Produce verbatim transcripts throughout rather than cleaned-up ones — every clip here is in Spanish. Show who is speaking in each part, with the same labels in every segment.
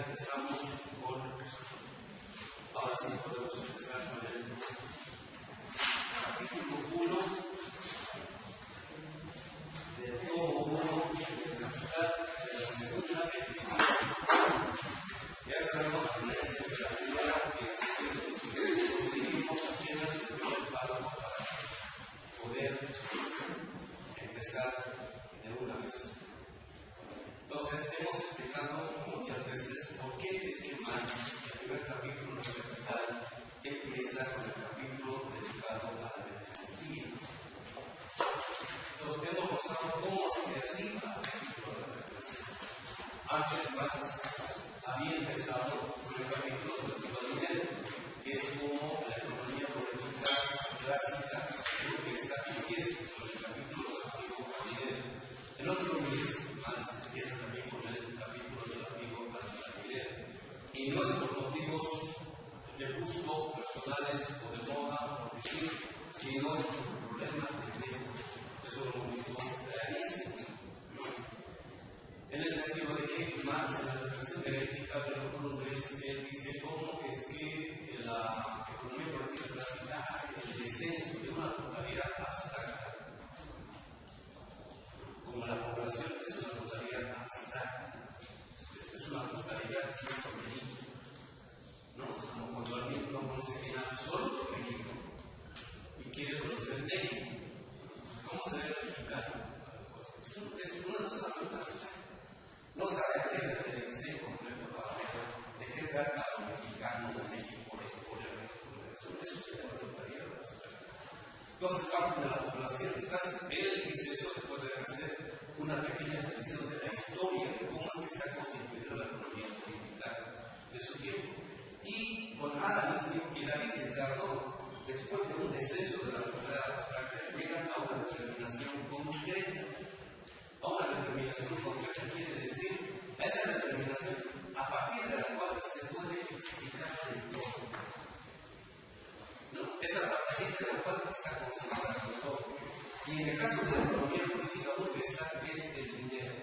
Speaker 1: empezamos con, ahora sí podemos empezar con el capítulo uno del tomo uno de la mitad de la segunda edición. Ya sabemos la diferencia de la primera y la segunda edición. Dividimos apenas el primer párrafo para poder empezar de una vez. Entonces, hemos explicado muchas veces por qué es que Marx, el primer capítulo de Capital, empieza con el capítulo dedicado a la mercancía. Entonces, hemos mostrado cómo se arriba el capítulo de la mercancía. Antes, Marx había empezado con el capítulo relativo al dinero, que es como la economía política clásica burguesa empieza con el capítulo relativo al dinero. En otro mes, Marx empieza también con el capítulo relativo al dinero. Y no es por motivos de gusto personales o de moda, por decir, sino es por problemas de tiempo. Eso lo hemos visto clarísimo. En el sentido de que Marx, en la reflexión dialéctica de los columnes, él dice cómo es que la economía política clásica hace el descenso de una totalidad abstracta. Como la población es una totalidad abstracta, es, es una totalidad sin contenido. ¿No? Es como cuando alguien no conoce en absoluto México y quiere conocer México. ¿Cómo se ve el mexicano? Es, un, es una cosa muy abstracta. No sabe a qué es la televisión completa para ver de qué trata el mexicano de México, por eso, por eso, eso sería la totalidad abstracta. Entonces, parte de la población, él dice eso después de hacer una pequeña revisión de la historia de cómo es que se ha constituido la economía política de su tiempo. Y con Adam Smith y David Ricardo, después de un descenso de la totalidad abstracta, llegan a una determinación concreta. A una determinación concreta quiere decir a esa determinación a partir de la cual se puede explicar el todo. ¿No? Esa partecita de la cual está concentrado todo. Y en el caso de la economía política burguesa es el dinero.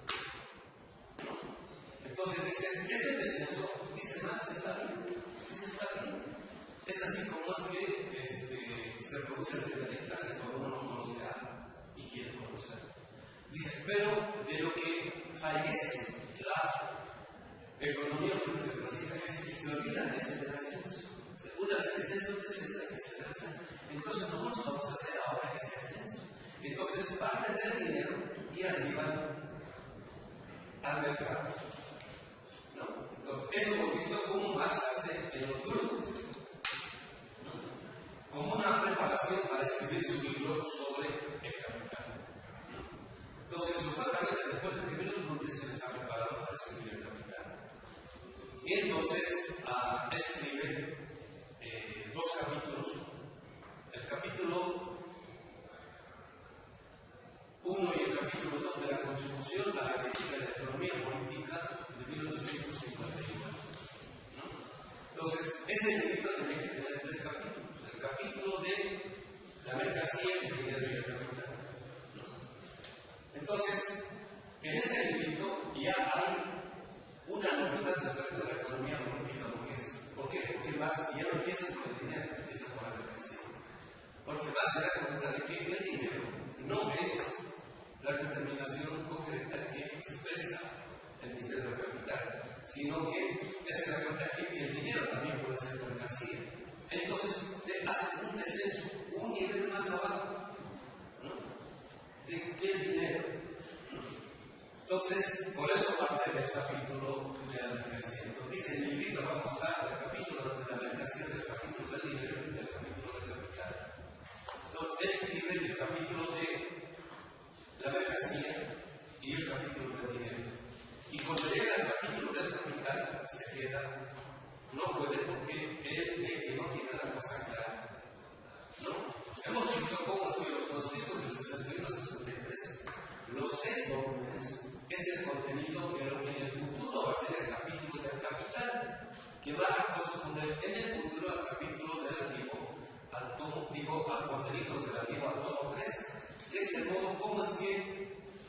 Speaker 1: Entonces dice, ese descenso, dice Marx, está bien. Dice, está bien. Es así como es que este, se produce el primer instante cuando uno no conoce algo y quiere conocerlo. Dice, pero de lo que fallece la economía política clásica es que se olvidan de ese descenso. Una vez que descenso, descenso, hay que se descenso. Entonces, nosotros vamos a hacer ahora ese ascenso. Entonces, parte del dinero y arriba al mercado. ¿No? Entonces, eso hemos visto cómo Marx hace en los grupos. ¿No? Como una preparación para escribir su libro sobre el capital. Entonces, supuestamente, después de escribir los grupos, se les ha preparado para escribir el capital. Y entonces, uh, escribe eh, dos capítulos. El capítulo uno y el capítulo dos de la contribución a la crítica de la economía política de mil ochocientos cincuenta y uno. ¿No? Entonces, ese librito tiene que tener tres capítulos. El capítulo de la mercancía, el dinero y el capital. ¿No? Entonces, en este librito ya hay una novedad respecto de la economía política burguesa. ¿Por qué? Porque Marx ya no empieza con el dinero, empieza con la mercancía. Porque Marx se da cuenta de que el dinero no es la determinación concreta que expresa el misterio del capital, sino que se da cuenta que el dinero también puede ser mercancía. Entonces, te hace un descenso, un nivel más abajo, ¿no? de, del dinero. ¿No? Entonces, por eso parte del capítulo de la mercancía. Entonces, dice en el libro vamos a dar el capítulo de la mercancía, del capítulo del dinero y del capítulo del capital. Entonces, escribe el capítulo de la mercancía y el capítulo del dinero. Y cuando llega al capítulo del capital, se queda, no puede porque él ve que no tiene la cosa clara. ¿No? Entonces, hemos visto cómo es que los conscriptos del sesenta y uno al sesenta y tres, los seis volúmenes, es el contenido de lo que en el futuro va a ser el capítulo del capital, que va a corresponder en el futuro al capítulo relativo al tomo, digo, al contenido relativo al tomo tres, que es el modo como es que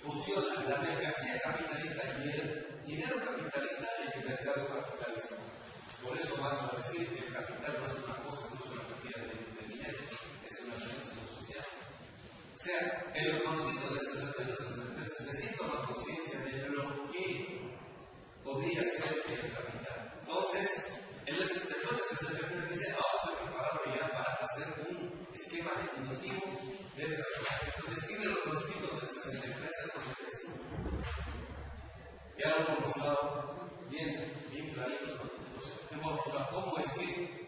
Speaker 1: funciona la mercancía capitalista y el dinero capitalista y el mercado capitalista. Por eso vamos a decir que el capital no es una cosa, no es una cantidad de, de dinero, es una relación social. O sea, en el conflicto del sesenta y dos sesenta y tres se siente una conciencia de lo que podría ser el capital. Entonces, en el sesenta y dos sesenta y tres dice, ah, estoy preparado ya para hacer un esquema definitivo del capital. Entonces, escribe los conflictos del sesenta y tres al sesenta y cinco. Ya lo hemos mostrado bien, bien clarito, ¿no? Entonces, hemos mostrado cómo es que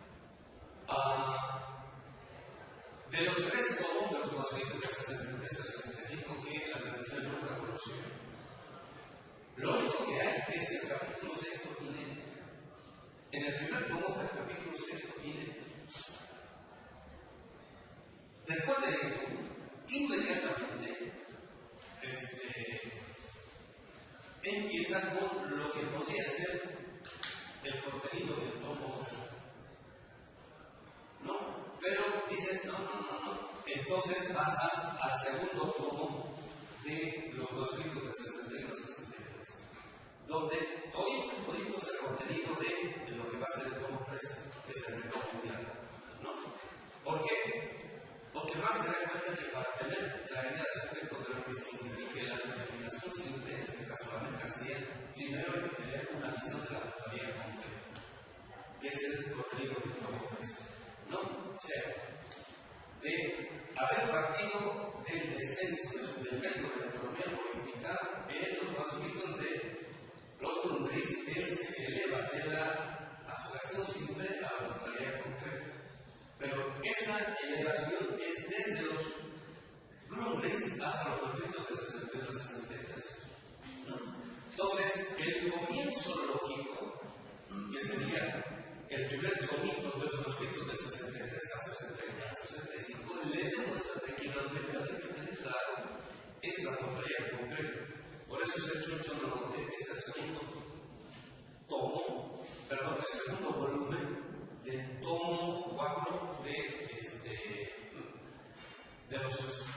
Speaker 1: uh, de los tres tomos de los manuscritos de sesenta y tres al sesenta y cinco que la tradición nunca conoció, lo único que hay es el capítulo sexto inédito. En el primer tomo está el capítulo sexto inédito. Después de ello, inmediatamente, este, empieza con lo que podría ser el contenido del tomo dos. ¿No? Pero dicen, no, no, no, no. Entonces pasa al segundo tomo de los manuscritos del sesenta y uno al sesenta y tres, donde hoy es el contenido de, de lo que va a ser el tomo tres, que es el reto mundial. ¿No? ¿Por qué? Porque más se da cuenta que para tener claridad respecto de lo que significa la determinación simple, en este caso la mercancía, primero hay que tener una visión de la totalidad completa, que es el contenido del tomo tres. ¿No? O sea, de haber partido del descenso del método de la economía política en los manuscritos de los Grundrisse, él se eleva de la abstracción simple a la totalidad concreta. Pero esa elevación es desde los Grundrisse hasta los manuscritos del sesenta y uno al sesenta y tres. ¿No? Entonces, el comienzo lógico, que sería el primer tomito de los manuscritos del sesenta y tres al sesenta y uno al sesenta y cinco, le demuestra que lo primero que hay que tener claro es la totalidad concreta. Por eso es el Choncho Norte, es el segundo tomo, perdón, el segundo volumen del tomo cuatro de, este, de, los,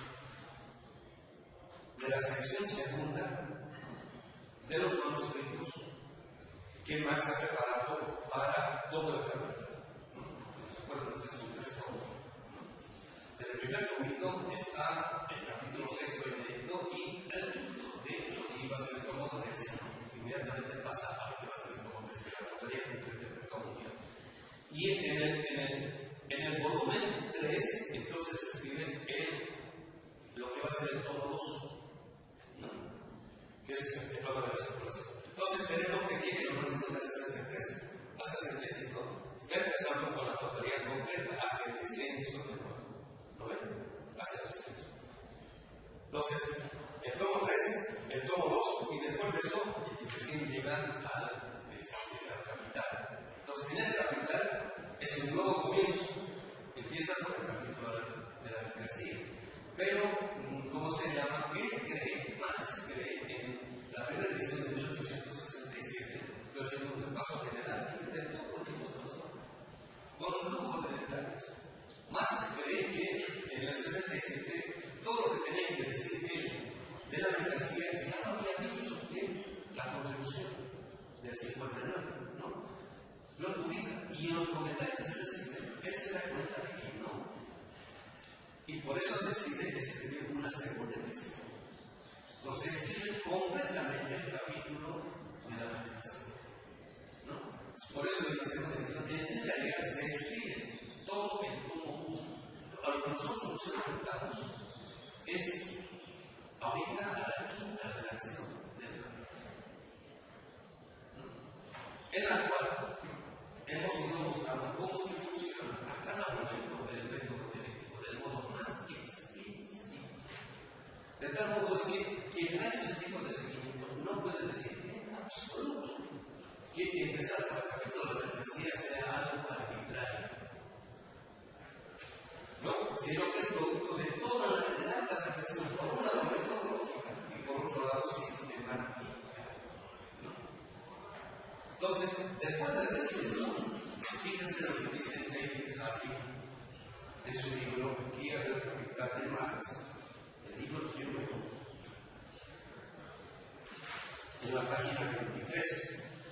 Speaker 1: de la sección segunda de los manuscritos que Marx ha preparado para todo el capital. ¿Se acuerdan de sus tres tomos? En el primer tomito está el capítulo sexto inédito y el quinto de lo que iba a ser el tomo de lección. Inmediatamente pasa a lo que va a ser el tomo de lección, la totalidad completa del tomo mundial. Y en el, en, el, en el volumen tres, entonces se escribe el, lo que va a ser el tomo dos, ¿no? Que es el diploma de la circulación. Entonces tenemos que aquí en los manuscritos de sesenta y tres a sesenta y cinco está empezando con la totalidad completa hacia el descenso de nuevo. ¿Lo ven? Hacia el descenso. Entonces, el tomo tres, el tomo dos, y después de eso, recién llegan al, al capital. Entonces, en el capital es un nuevo comienzo. Empieza con el capítulo de la mercancía. Pero, ¿cómo se llama? Él cree, Marx cree en la primera edición de mil ochocientos sesenta y siete, que es un repaso general de todo lo que hemos pasado, con un lujo de detalles. Marx cree que en el sesenta y siete todo lo que tenía que decir él de la mercancía ya lo había dicho en la contribución del cincuenta y nueve, ¿no? Lo publica y en los comentarios que recibe, él se da cuenta de que no. Y por eso decide escribir una segunda edición. Entonces escribe completamente el capítulo de la mercancía, ¿no? Por eso la segunda edición es necesaria, se escribe todo el tomo uno. A lo que nosotros nos enfrentamos es ahorita a la quinta redacción del capítulo, ¿no? En la cual hemos ido mostrando cómo es que funciona a cada momento el método dialéctico del modo más explícito. De tal modo es que quien hace ese tipo de seguimiento no puede decir en absoluto que empezar por el capítulo de la mercancía sea algo arbitrario, ¿no? Sino que es producto de toda la larga reflexión, por un lado metodológica y por otro lado sistemática, ¿no? Entonces, después de decir eso, fíjense lo que dice David Haskin en su libro Guía del Capital de Marx, el libro que yo leo. en la página veintitrés.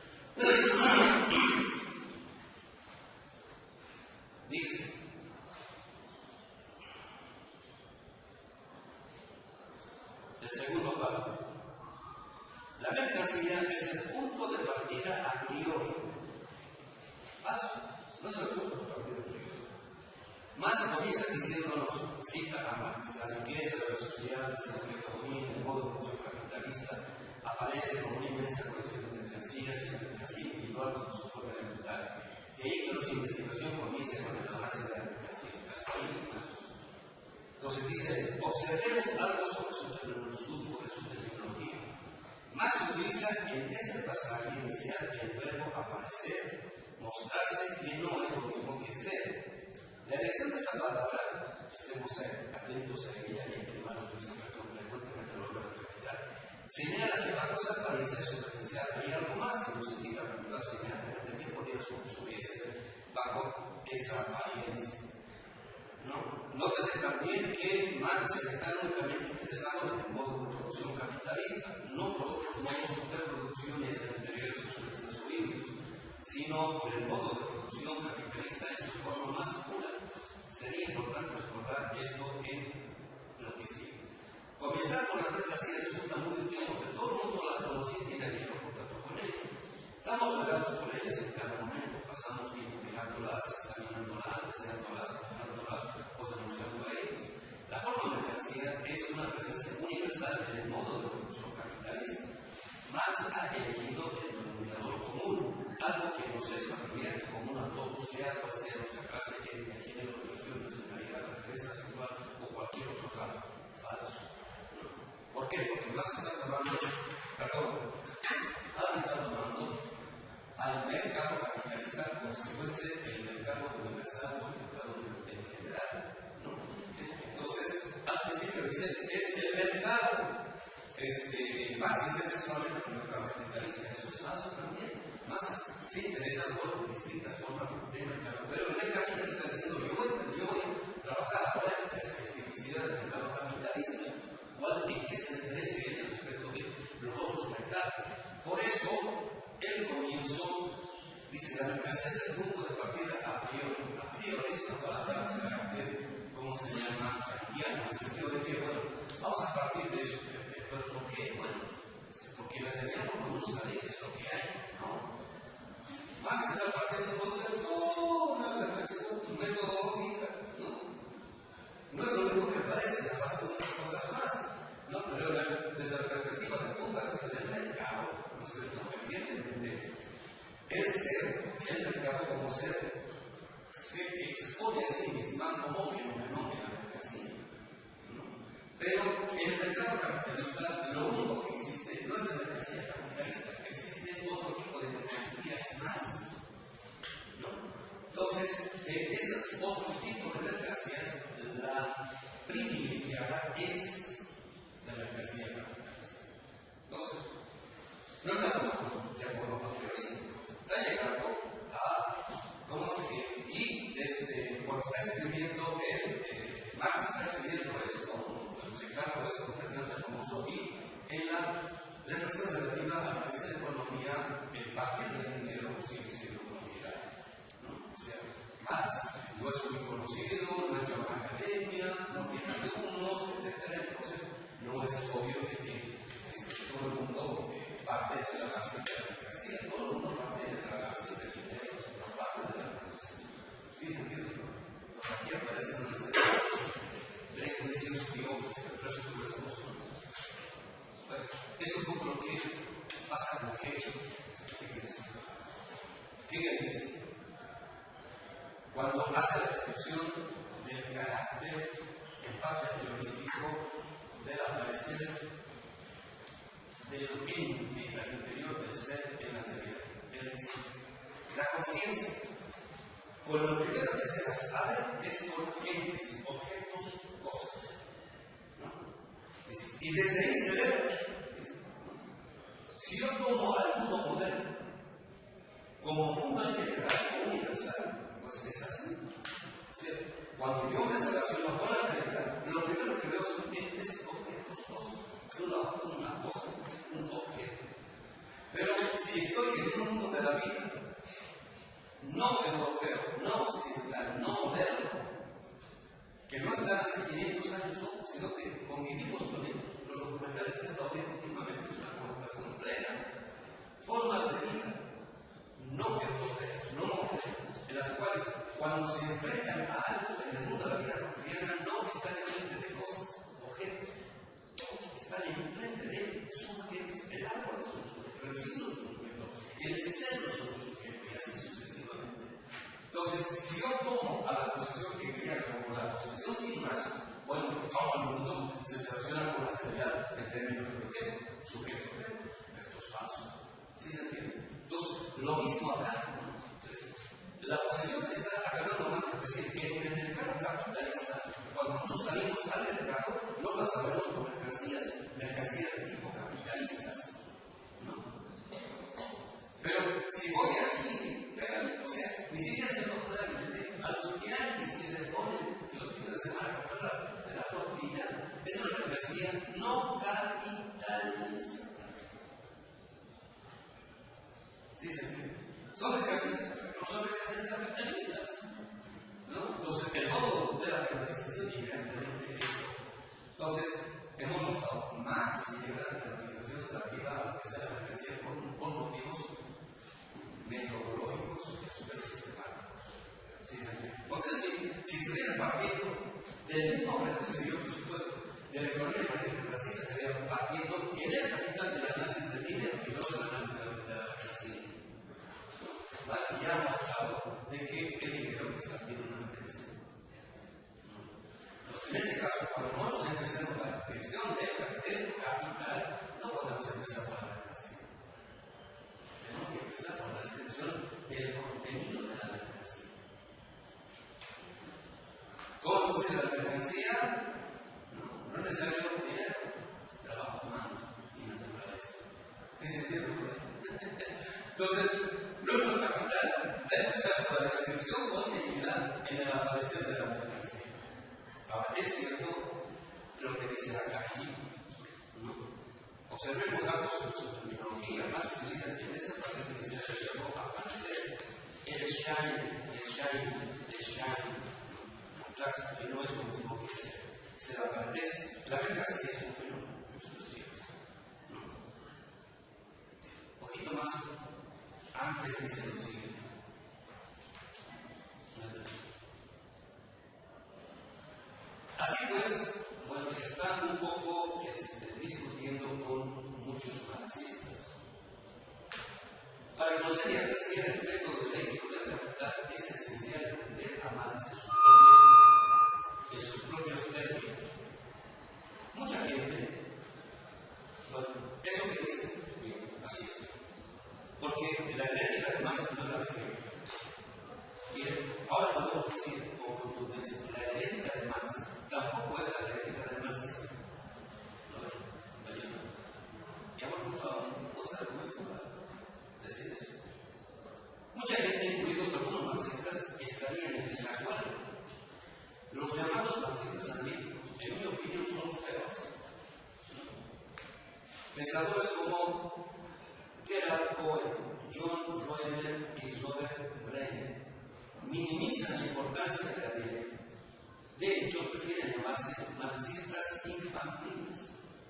Speaker 1: Dice, el segundo párrafo, la mercancía es el punto de partida a priori. Falso, no es el punto de partida a priori. Marx comienza diciéndonos, cita a Marx, la riqueza de las sociedades en las que predomina el modo de producción capitalista aparece como una inmensa colección de mercancías y la mercancía individual como su forma elemental. De ahí que nuestra investigación comience con el avance de la mercancía. Hasta ahí, entonces dice, observemos algo sobre su, sobre su terminología. Marx utiliza en este pasaje inicial el verbo aparecer, mostrarse que no es lo mismo que ser. La elección de esta palabra, estemos atentos a ella y en que Marx utiliza frecuentemente el verbo capital, señala que bajo esa apariencia superficial hay algo más que nos incita a preguntarse inmediatamente qué podría subirse bajo esa apariencia. ¿No? Nótese también que Marx está únicamente interesado en el modo de producción capitalista, no por otros modos de producción y anteriores socialistas o híbridos, sino por el modo de producción capitalista en su forma más pura. Sería importante recordar esto en lo que sigue. Comenzar con las mercancías resulta muy útil porque todo el mundo las conoce y tiene abierto contacto con ellas. Estamos regados por ellas en cada momento, pasamos tiempo mirándolas, examinándolas, deseándolas, comprándolas o denunciando a ellas. La forma de mercancía es una presencia universal en el modo de producción capitalista. Marx ha elegido el denominador común, algo que nos es familiar y común a todos, sea cual sea nuestra clase, etnia, género, religión, nacionalidad, referencia sexual o cualquier otro rasgo falso. ¿Por qué? Porque Marx está tomando, perdón, Marx está tomando al mercado capitalista como si fuese el mercado universal o el mercado en general, ¿no? Entonces, al principio dice, es el mercado, este, más interesa solamente por el mercado capitalista, eso es falso también, más sí interesa por distintas formas de mercado, pero el mercado está diciendo, yo voy, yo voy a trabajar ahora en la especificidad del mercado capitalista, ¿cuál, en qué se diferencia en respecto de los otros mercados? Por eso, el comienzo dice la mercancía es el punto de partida a priori. A priori es una palabra de, ¿cómo se llama? Cambiar, en el sentido de que, bueno, vamos a partir de eso. ¿Pero por qué? Bueno, porque la realidad no podemos saber es lo que hay, ¿no? Marx está partiendo de toda una reflexión metodológica, ¿no? No es lo único que parece, las pasan otras cosas más, ¿no? Pero la, desde la perspectiva del punto de vista del mercado, ¿no es cierto? Evidentemente, el ser, el mercado como ser, se expone a sí mismo como fenómeno en la mercancía, ¿no? Pero en el mercado capitalista, lo único que existe no es la mercancía capitalista, existe otro tipo de mercancías más, ¿no? Entonces, en esos otros tipos de mercancías, la privilegiada es la mercancía capitalista. Entonces, no está tomando de acuerdo con el periodista, está llegando a, ¿cómo se dice? Y desde, cuando está escribiendo, él, eh, Marx está escribiendo esto, el musical es completamente famoso, y en la reflexión relativa a la de economía, el partir del dinero sigue siendo economía, ¿no? O sea, Marx no es muy conocido, no ha hecho una academia, no tiene alumnos, etcétera. Entonces, no es obvio que, que, que todo el mundo eh, parte de la base de la mercancía, todo el mundo parte de la base del dinero, no parte de la mercancía. Fíjense que digo, aquí aparecen unas tres juicios biógrafos que tres juicios son. Bueno, es un poco lo que pasa con Hegel. Hegel dice, cuando hace la descripción del carácter en parte teorístico del aparecer del espíritu al interior del ser en la realidad. Él dice, la conciencia, con lo primero que se las abre es con entes, objetos, cosas, ¿no? Dice, y desde ahí se ve, dice, si yo tomo al mundo moderno como mundo en general, universal, pues es así. ¿Cierto? Cuando yo me relaciono con la realidad, lo primero que veo son entes, objetos, cosas. Es una, una cosa, un objeto. si estoy en un mundo de la vida, no europeo, no occidental, no moderno, que no están hace quinientos años, no, sino que convivimos con ellos. Los documentales que he estado viendo últimamente es una conversación plena. Formas de vida no europeas, no modernas, en las cuales cuando se enfrentan a algo en el mundo de la vida cotidiana, no están enfrente de cosas, objetos, todos están enfrente de sujetos. El árbol es un sujeto, el residuo es un sujeto, el cerro es un sujeto, y así sucesivamente. Entonces, si yo tomo a la posición que quería como la posición sin más, bueno, todo el mundo se relaciona con la seriedad en términos de objeto, sujeto, objeto. Esto es falso. ¿Sí se entiende? Entonces, lo mismo acá. La posición que está agarrando más es decir, que en el mercado capitalista, cuando nosotros salimos al mercado, no lo sabemos con mercancías, mercancías de tipo capitalistas. ¿No? Pero si voy aquí, o sea, ni siquiera se me ocurre a los tianguis que se ponen que los fines de semana a comprar la, la tortilla, es una mercancía no capitalista. ¿Sí se entiende? Son mercancías, no son mercancías capitalistas. ¿No? Entonces, el modo de la mercantilización inmediatamente es esto. Entonces, hemos mostrado más y llegar a la mercantilización relativa a que sea la mercancía por, por motivos metodológicos y a su vez sistemáticos. ¿Sí se entiende? Porque si, si estuvieran partiendo del mismo prejuicio y presupuesto de la economía de manera internacional, estarían partiendo en el capital del análisis del dinero y no del análisis de la mercancía. Aquí ya hemos hablado de que el dinero es también una mercancía. Entonces, en este caso, cuando nosotros empezamos la descripción del capital, no podemos empezar por la mercancía. Tenemos que empezar por la descripción del contenido de la mercancía. ¿Cómo se la mercancía? No, no es necesario dinero, es trabajo humano y naturaleza. ¿Sí se entiende? Entonces, nuestro capital debe empezar por la descripción contenida en el aparecer de la mercancía. Ahora, es cierto lo que dice acá aquí. ¿No? Observemos algo sobre su terminología. Más utiliza en esa frase que dice el verbo aparecer. El shine, el shine, el shine. Mostrarse que no es lo mismo que ser. Ser aparece. La mercancía es un fenómeno. Eso es cierto. ¿No? Un poquito más. Antes dice lo siguiente. Así pues, bueno, están un poco este, discutiendo con muchos marxistas. Para conocer y apreciar el método de éxito del capital es esencial entender a Marx en sus propios, en sus propios términos. Mucha gente, bueno, eso que dice, así es. Porque la dialéctica de Marx no la define. Bien, ahora podemos decir con contundencia, la dialéctica de Marx tampoco es la dialéctica del marxismo. ¿No es? Ya hemos mostrado muchos argumentos para decir eso. Mucha gente, incluidos algunos marxistas, estarían en desacuerdo. Los llamados marxistas analíticos, en mi opinión, son los peores. Pensadores como Gerhard Pohl, John Roemer y Robert Brenner minimizan la importancia de la dialéctica. De hecho, prefieren llamarse marxistas infantiles.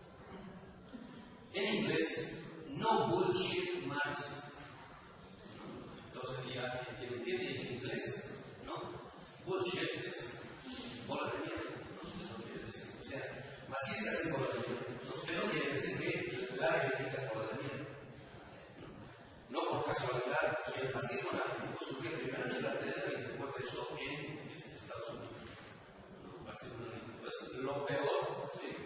Speaker 1: En inglés, no bullshit marxist. Entonces, ya quien entiende en inglés, ¿no? Bullshit es bola de mierda, ¿no? Eso quiere decir. O sea, marxistas es bola de mierda. Entonces, eso quiere decir que la dialéctica es bola de mierda. No por casualidad, el marxismo analítico surgió primero en Inglaterra y después de eso en este, Estados Unidos. ¿No? Marxismo analítico es lo peor. ¿Sí?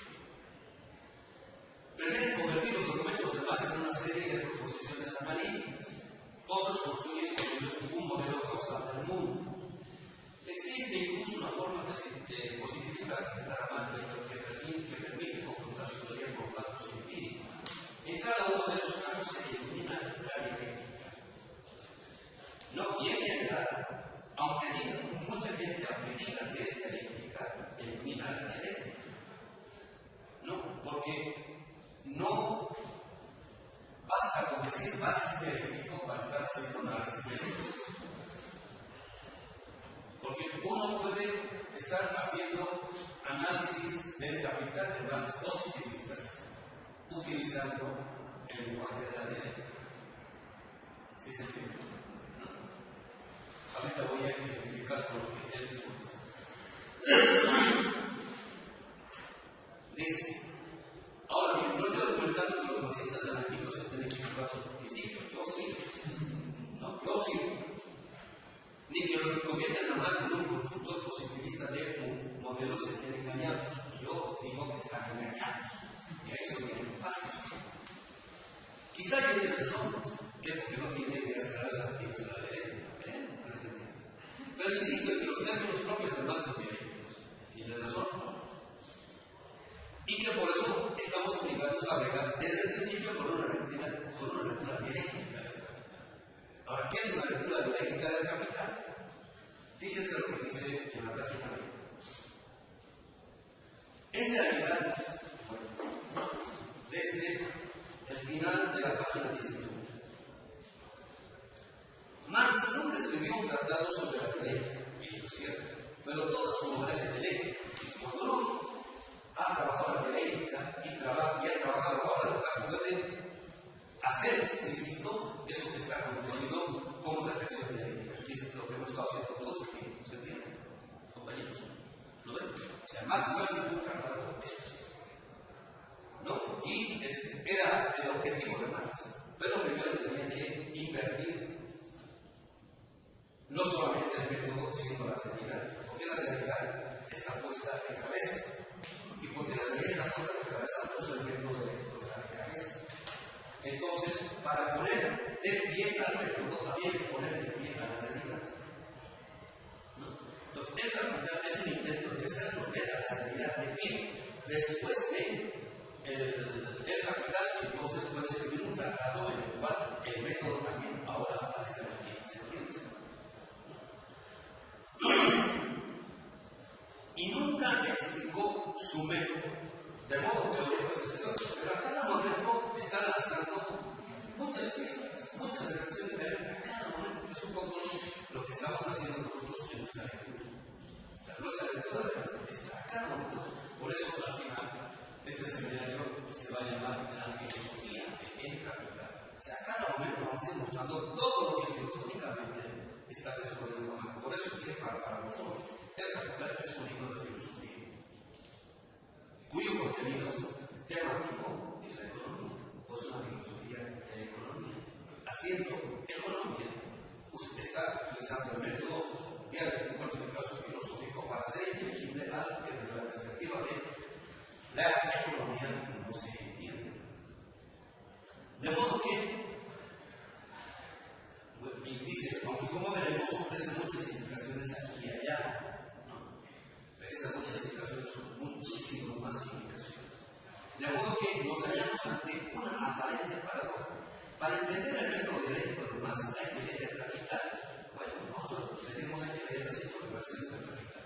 Speaker 1: Prefieren convertir los documentos de Marx en una serie de proposiciones analíticas. Otros construyen con ellos un modelo causal del mundo. Existe incluso una forma de, de positivista más que, que permite confrontar su teoría con datos empíricos. En cada uno de esos casos se elimina la dialéctica. No, y en general, aunque digan, mucha gente, aunque diga que es dialéctica, elimina la dialéctica. No, porque no basta con decir análisis dialéctico para estar haciendo análisis dialéctico. Porque uno puede estar haciendo análisis del capital de bases positivistas utilizando el lenguaje de la dialéctica. ¿Sí se entiende? ¿No? Ahorita voy a ejemplificar con lo que él mismo dice. Dice, ahora bien, no estoy comentando que los marxistas analíticos estén equivocados por principio. Yo sí. No, yo sí. Ni que los que convierten a Marx en un consultor positivista de modelos estén engañados. Yo digo que están engañados. Y a eso viene fácil. Quizá tiene razón, es porque no tiene ideas claras relativas a la ley. Pero insisto en que los términos propios de Marx son dialécticos. Tiene razón, ¿no? Y que por eso estamos obligados a agregar desde el principio con una lectura, con una lectura dialéctica del capital. Ahora, ¿qué es una lectura dialéctica del capital? Fíjense lo que dice en la página veinte. En realidad, desde el final de la página diecinueve, Marx nunca escribió un tratado sobre la dialéctica, y eso es cierto, pero toda su obra es de dialéctica. Cuando uno ha trabajado la dialéctica y, trabaja, y ha trabajado ahora, lo que se puede hacer explícito eso que está contenido como reflexión dialéctica, y es lo que hemos estado haciendo todos aquí, ¿se entiende? Compañeros, ¿lo ven? O sea, Marx no ha ningún tratado, eso es cierto, ¿no? Y este, era el objetivo de Marx, pero primero tenía que invertir no solamente el método, sino la seriedad, porque la seriedad está puesta en cabeza, y porque la seriedad está puesta en cabeza, puso el método de la cabeza. Entonces, para poner de pie al método, había que poner de pie a la seriedad. ¿No? Entonces, el capital es un intento de hacernos ver a la seriedad de pie. Después de el, el capital, entonces puede escribir un tratado en el cual el método también ahora aparezca de pie. ¿Se entiende esto? Y nunca explicó su método, de modo teórico es cierto, pero a cada momento está lanzando muchas pistas, muchas reacciones de él a cada momento, que es un poco lo que estamos haciendo nosotros en nuestra lectura. Nuestra lectura está a cada momento, por eso al final este seminario se va a llamar la filosofía del capital. O sea, a cada momento vamos a ir mostrando todo lo que filosóficamente está desarrollando Marx. Por eso es que para, para nosotros el capital es un libro de filosofía, cuyo contenido temático es la economía, o es una filosofía de la economía. Haciendo economía, usted está utilizando el método dialéctico, en este caso filosófico, para ser inteligible algo que desde la perspectiva de la economía no se entiende. De modo que, y dice, aunque como veremos ofrece muchas implicaciones aquí y allá, ¿no? Pero esas muchas implicaciones son muchísimas más implicaciones. De modo que nos hallamos ante una aparente paradoja. Para entender el método dialéctico de Marx hay que leer el capital. Bueno, nosotros decimos hay que leer las cinco reversiones del capital.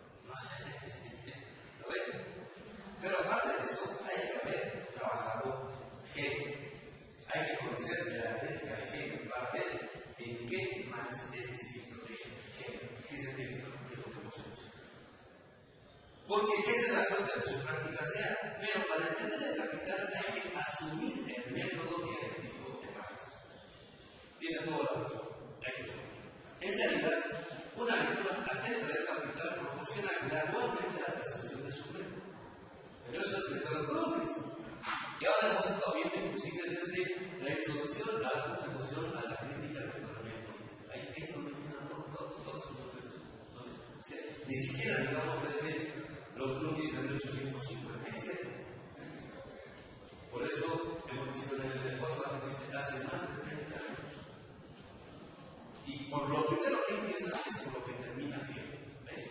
Speaker 1: ¿Lo ven? Pero aparte de eso, hay que haber trabajado Hegel. Hay que conocer la dialéctica de Hegel para ver en qué Marx es distinto de Hegel. ¿Qué es el ejemplo de lo que hemos hecho? Porque esa es la fuente de su práctica real. Pero para entender el capital hay que asumir el método dialéctico de Marx. Tiene toda la razón. Hay que asumir. En realidad, una lectura atenta del capital proporciona gradualmente la percepción de su método. Pero eso es desde los bloques. Y ahora hemos estado viendo inclusive desde la introducción a la contribución a la crítica de la economía política. Ahí es donde empiezan todos sus reflexiones. O sea, ni siquiera digamos desde los bloques de mil ochocientos cincuenta y siete. Por eso hemos visto en el depósito hace más de treinta años. Y por lo primero que empieza es por lo que termina Hegel. ¿Ves?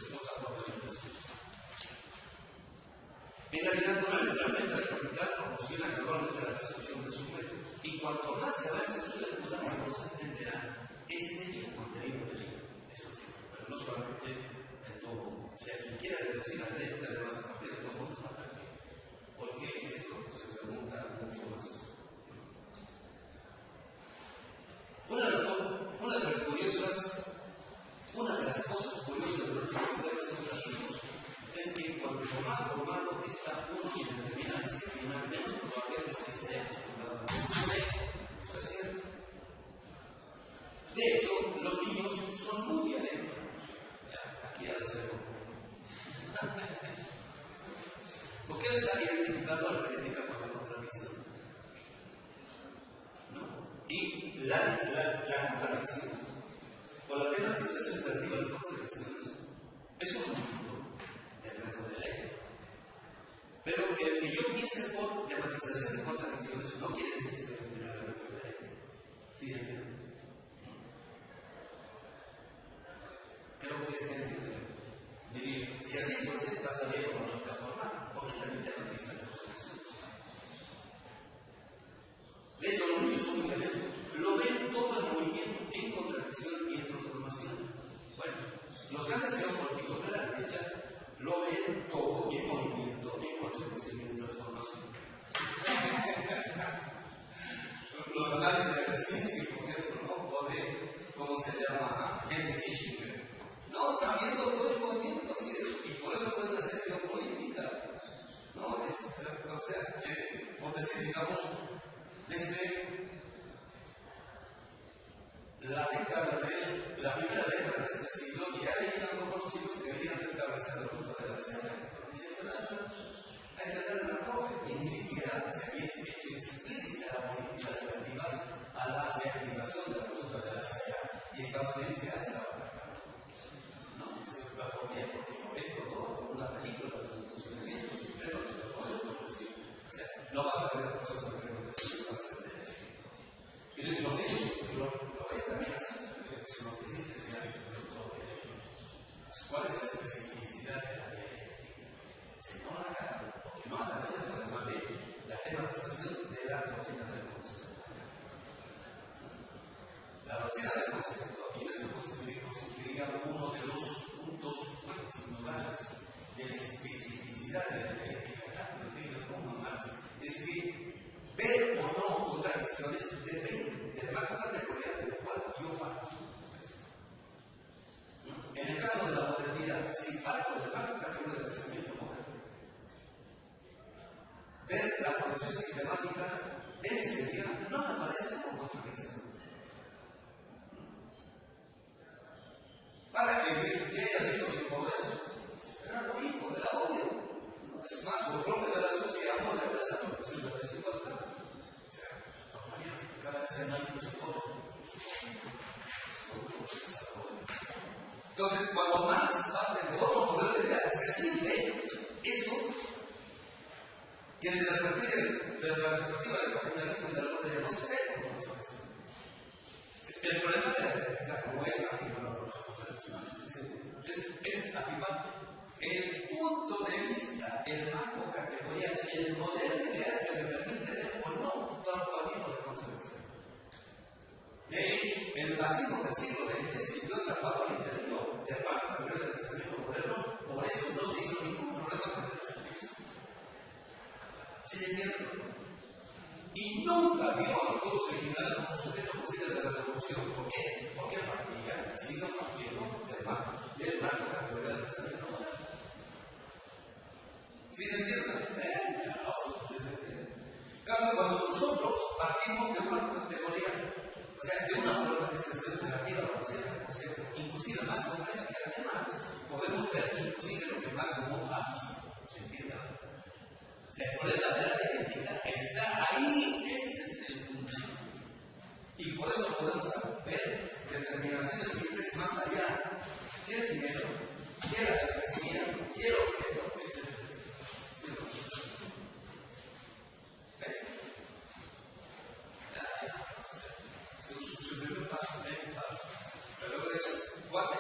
Speaker 1: En realidad, la lectura del capital proporciona gradualmente la percepción de su método. Y cuanto más se avance en su lectura, más se entenderá este y el contenido del libro. Eso es cierto, pero no solamente en todo. O sea, quien quiera reducir la lectura de más a partir de todo mundo está también. Porque esto se pregunta mucho más. De hecho, los niños son muy violentos. Aquí ya lo sé. ¿Por qué no está identificando a la genética con la contradicción? ¿No? Y la, la, la contradicción, o la tematización relativa a las contradicciones, es un punto del método de ley. Pero el que yo piense por tematización de contradicciones no quiere decir que esté en el método de ley. ¿Sí? Creo que es que es diría, si así fuese, pasaría como una única forma, porque también tematizan las contradicciones. De hecho, los niños son muy violentos. Lo ven todo el movimiento en contradicción y en transformación. Bueno, los grandes geopolíticos de la derecha lo ven todo en movimiento, en contradicción y en transformación. Los análisis de Krasinski, por ejemplo, ¿no? O de, ¿cómo se llama? Henry Kissinger. No, están viendo todo el movimiento así, y por eso pueden hacer geopolítica. ¿No? Es, o sea, que, por decir, digamos, desde la década de, la primera década de este siglo, ya hay algunos siglos que querían establecer la ruta de la escena. Diciendo, hay que darle la profe. Y ni siquiera se había hecho explícita la política relativa a la reactivación de la ruta de la escena. Y Estados Unidos ya estaba. ¿No? Se va por día, porque momento, ¿no? Una película de funcionamiento, supremo, de desarrollo, por decir. O sea, no vas a ver las cosas sobre lo que se va a hacer. Y los niños lo ven también así, es lo que sí decía el doctor. ¿Cuál es la especificidad de la dialéctica? Si no haga, porque no haga nada de la tematización de la doctrina del concepto. La doctrina del concepto, y en esto consistiría uno de los puntos principales de la especificidad de la dialéctica, tanto en Hegel como en Marx, es que ver o no contradicciones depende del marco categorial del cual yo parto. En el caso de la modernidad, si parto del marco categorial del pensamiento moderno, ver la formación sistemática de mi seriedad no me parece como contradicción. Para que haya sido sin poder, era lo hijo de la odio. Es más, lo propio de la sociedad moderna es la proporción de la desigualdad. O sea, compañeros, cada vez hay más presupuestos. Entonces, cuando más parte de otro modelo de vida, se siente eso que desde la perspectiva, desde la perspectiva del capitalismo y de la modernidad no se ve como contradicción. El problema de la dialéctica no es afirmar las contradicciones, es, es afirmar el punto de vista, el marco categorial, el modelo ideal que me permite ver o no todo el tipo de contradicción. De hecho, el marxismo del siglo veinte sirvió atrapado al interior del marco categorial del pensamiento moderno, por eso no se hizo ningún problema con el extremismo. ¿Sí se entiende? Y nunca vio a los pueblos originales como sujeto posible de la revolución. ¿Por qué? Porque partía, sigue partiendo del marco, del marco categorial del pensamiento moderno. ¿Sí se entiende? Eh, no se entiende. Claro, cuando nosotros partimos de una categoría, o sea, de una organización relativa a la posibilidad del concepto, inclusive más compleja que la de Marx, podemos ver inclusive lo que Marx llamó la misma. ¿Se entiende? O sea, el problema de la dialéctica está ahí, ese es el punto. Y por eso podemos ver determinaciones simples más allá que el dinero, que la travesía, que el objeto, etcétera. Su primer paso, primer paso, pero luego es cuatro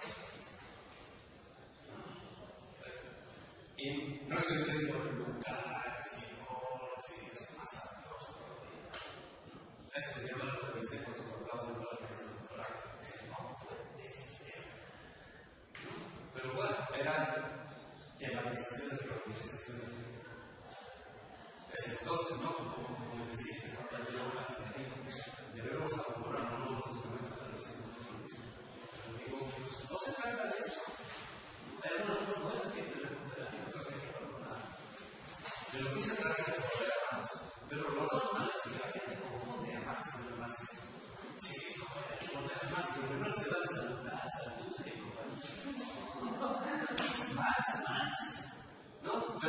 Speaker 1: y no estoy diciendo nunca, sino si es más amoroso. Eso que llaman los revisores cuando estamos en la organización cultural, es no puede ser. Pero bueno, eran tematizaciones de organizaciones. Es entonces, ¿no? Como, como decís, que cuando hay una afirmativa, debemos abandonar uno de los documentos de la organización cultural. Pero digo, pues no se trata de eso. Hay algunas cosas buenas que hay que recuperar y otras que hay que abandonar. De lo que se trata es de volver a Marx. Pero lo otro no es que la gente confunde a Marx con el marxismo. Sí, sí, no, hay que volver a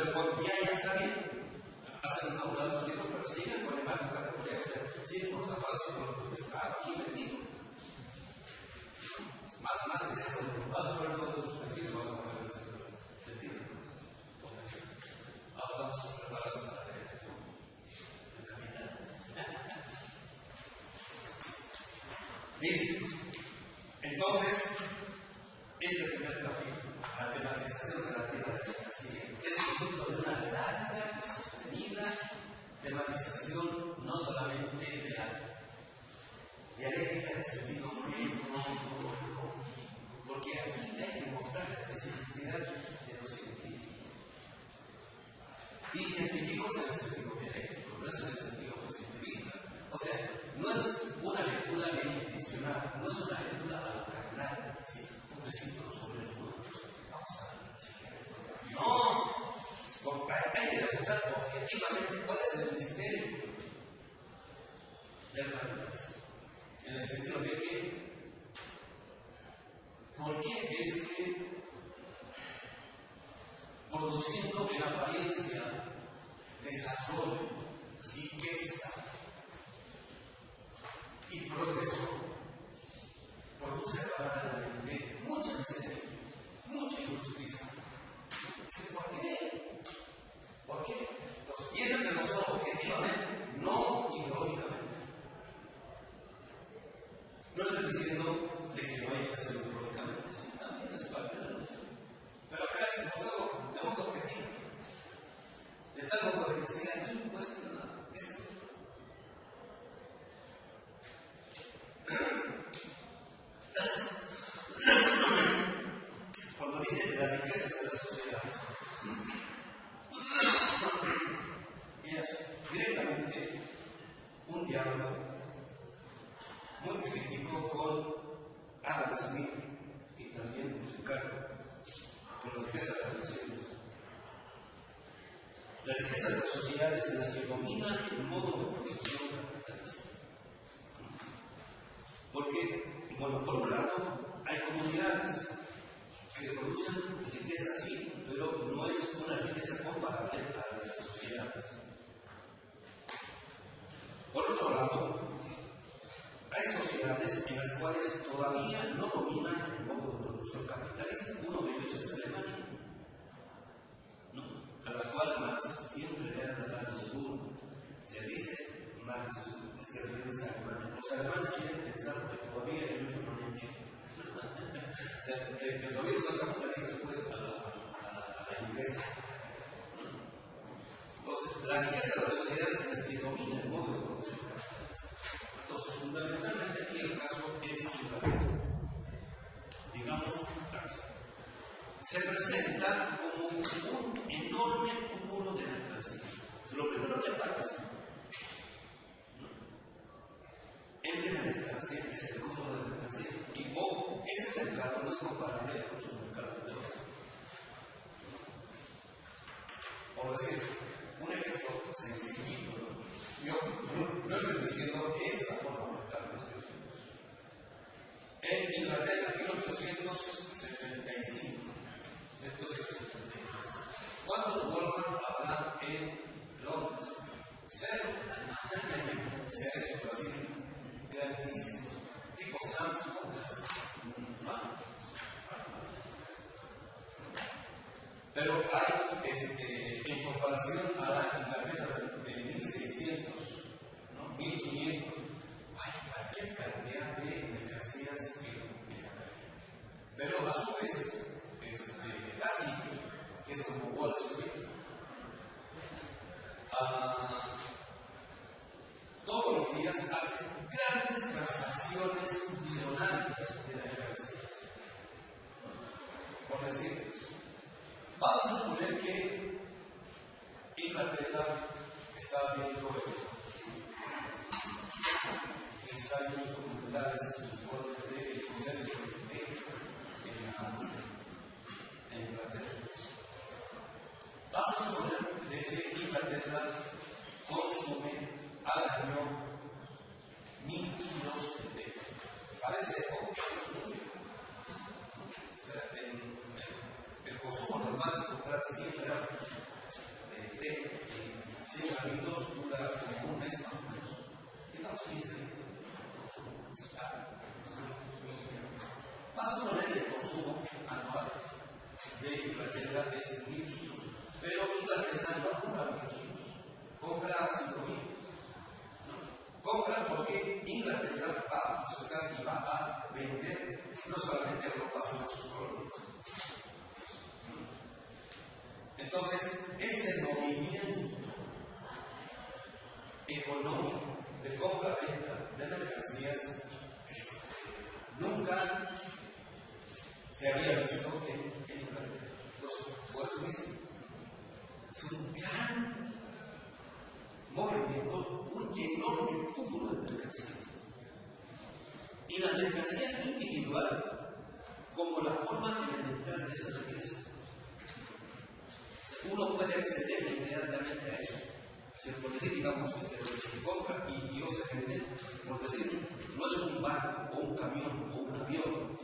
Speaker 1: el cuerpo ya, ya está bien. Hacen una bola de los libros, pero siguen con la imagen categoría, o sea, siguen con los aparatos psicológicos que está aquí metido. Más, más que sea, vas a ver todos los perfiles, vas a ver el sentido. Ahora estamos preparados para el caminar. Dice, entonces, este primer capítulo, la tematización de la tierra de García, es producto de una larga y sostenida tematización no solamente de la dialéctica en el sentido económico, porque aquí hay que mostrar la especificidad de los científicos. Y científicos en el sentido dialéctico, no es en el sentido positivista. O sea, no es una lectura bien intencionada, no es una lectura a lo carnal, sí, pobrecito los obreros brutos, vamos a no, hay que demostrar objetivamente cuál es el misterio del capitalismo. En el sentido de que, ¿por qué es que produciendo en apariencia desarrollo, riqueza y progreso, produce paralelamente mucha miseria, mucha injusticia? ¿Por qué? ¿Por qué? Entonces, y eso es demostrado objetivamente, no ideológicamente. No estoy diciendo de que no hay que hacerlo ideológicamente, sí, también es parte de la lucha. Pero acá es demostrado de modo objetivo. De tal modo de que sea incuestionable. Cuando dice las riquezas de las sociedades, es directamente un diálogo muy crítico con Adam Smith y también con su cargo, con las riquezas de las sociedades. Las riquezas de las sociedades en las que domina el modo de producción capitalista. Porque, bueno, por un lado, hay comunidades que producen riqueza, sí, pero no es una riqueza comparable a la de las sociedades. Por otro lado, hay sociedades en las cuales todavía no dominan el modo de producción capitalista. Uno de ellos es Alemania, ¿no? A la cual Marx siempre le ha dado duro. Se dice, Marx se refiere a Alemania. Los alemanes quieren pensar que todavía hay mucho no hecho. O sea, que, que todavía no son capitalistas después a la, a la, a la inglesa. Entonces, la riqueza de las sociedades en las que domina el modo de producción capitalista. Entonces, fundamentalmente aquí el caso es Inglaterra. Digamos, Francia. Se presenta como un enorme cúmulo de mercancías. Lo primero que aparece en primera instancia es el cúmulo de mercancías. Y ojo, ese mercado no es comparable a muchos mercados de otros. Por decir, un ejemplo sencillito, ¿no? Yo no, no estoy diciendo que es la forma de mercado, no estoy diciendo eso. En Inglaterra, mil ochocientos setenta y cinco, esto es setenta y tres. ¿Cuántos Walmart habrá en Londres? Cero. O sea, eso es así, grandísimo. Tipo Samsung, ¿no? Pero hay, este, en comparación a la Inglaterra de mil seiscientos, ¿no? mil quinientos, hay cualquier cantidad de mercancías en la calle. Pero a su vez, este, la City, que es como Wall Street, uh, todos los días hace grandes transacciones millonarias de la mercancía. Por decir, vamos a suponer que Inglaterra está viendo ensayos documentales informes de comercio en Inglaterra. Vamos a suponer de que Inglaterra consume al año mil kilos de té. Parece poco, es mucho. O sea, el, el, el consumo normal es comprar cien gramos. estos hábitos dura como un mes más o menos. Digamos quince días. Más o menos el consumo anual de Inglaterra es mil kilos. Pero Inglaterra no compra mil kilos, compra cinco mil. Compra porque Inglaterra va a procesar y va a vender no solamente a Europa, sino a sus colonias. Entonces, ese movimiento económico de compra-venta de mercancías nunca se había visto en, en Inglaterra. Entonces, por eso mismo, es un gran movimiento, un enorme cúmulo de mercancías. Y la mercancía individual como la forma elemental de esa riqueza. Uno puede acceder inmediatamente a eso. Se puede decir, digamos, este, lo que se compra y Dios se vende, por decir, no es un barco o un camión o un avión.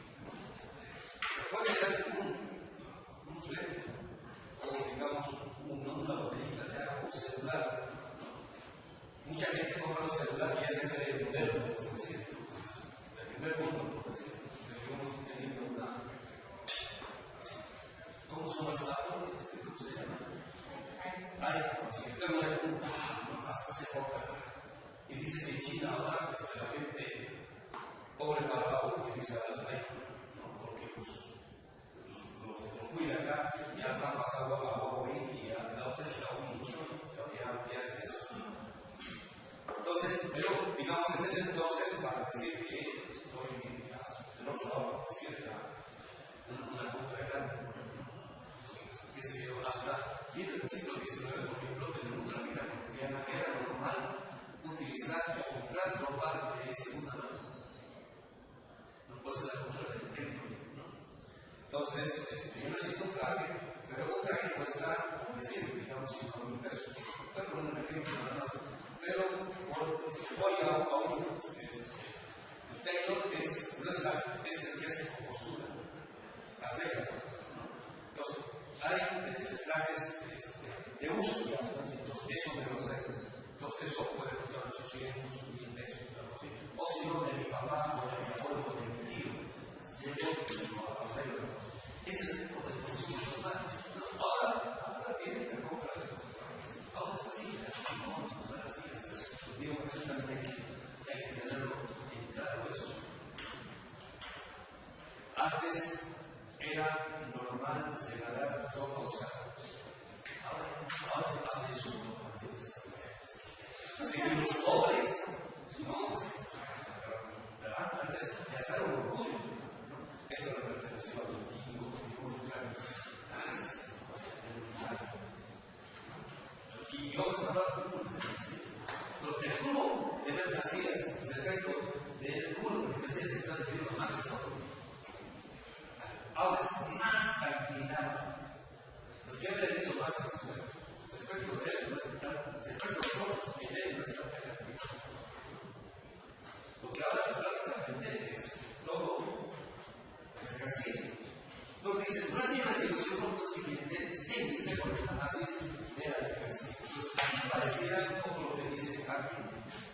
Speaker 1: Puede ser un, un flete o, digamos, un, una botellita de agua, un celular. Mucha gente compra un celular y ya se cree el modelo, por decir, del primer mundo, por decir. Seguimos teniendo una. ¿Cómo son las palabras? ¿Cómo se llama? iPhone. Si tengo un iPhone, ah, hasta se compra. Y dice que en China ahora este, la gente pobre para abajo utiliza las iPhone, ¿no? Porque pues, los, los cuida acá, ya han pasado a Huawei y a la otra Xiaomi, ya, ya es eso. Entonces, pero digamos en ese entonces, para decir que estoy del otro lado, decir una, una compra grande, que se dio hasta fin del siglo diecinueve, por ejemplo, en el mundo de la vida cotidiana era normal utilizar o comprar ropa de segunda mano. No puede ser la compra del ejemplo, ¿no? Entonces, este, yo necesito un traje, pero un traje cuesta, como decir, digamos, cinco mil pesos. Estoy poniendo un ejemplo nada más. Pero voy a, a un este, tailor, es, no es, la, es el que hace compostura, arregla, ¿no? Entonces, hay este, trajes este, de uso, entonces eso me lo arregla. Entonces, eso puede costar ochocientos, mil pesos, algo así. O si no, de mi papá, o de mi abuelo, o de mi tío. Yo lo arreglo. Ese es el tipo de consumos normales. Ahora, ahora tienen que comprar esos trajes. Ahora es así, no, no es así. Digo, precisamente hay que, hay que tenerlo en claro eso. Antes era normal regalar ropa usada. Ahora, ahora se pasa de eso. Así que los pobres, no, ¿verdad? Antes ya estaba un orgullo. Esto era perteneció a los antiguos, antiguos lugares. Y yo estaba el cúmulo de mercancías respecto del cúmulo de mercancías que está definido más que solo. Ahora es más cantidad. Entonces, ¿qué habría dicho más que solo? Respecto de él, no es respecto de nosotros, en él no es cantidad. Lo que ahora prácticamente es todo mercancías. Nos dicen, no es una institución por consiguiente, se dice por el análisis de la mercancía. Entonces, aquí pareciera como lo que dice Carmen,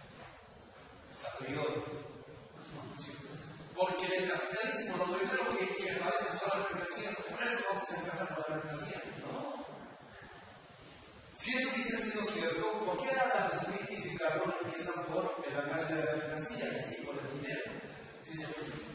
Speaker 1: a priori. Porque en el capitalismo lo primero que, que aparece son las mercancías, por eso vamos a empezar por la mercancía. No. Si eso hubiese sido cierto, ¿por qué Adam Smith y Carbón empiezan por el análisis de la mercancía y así por el dinero? ¿Sí se entiende?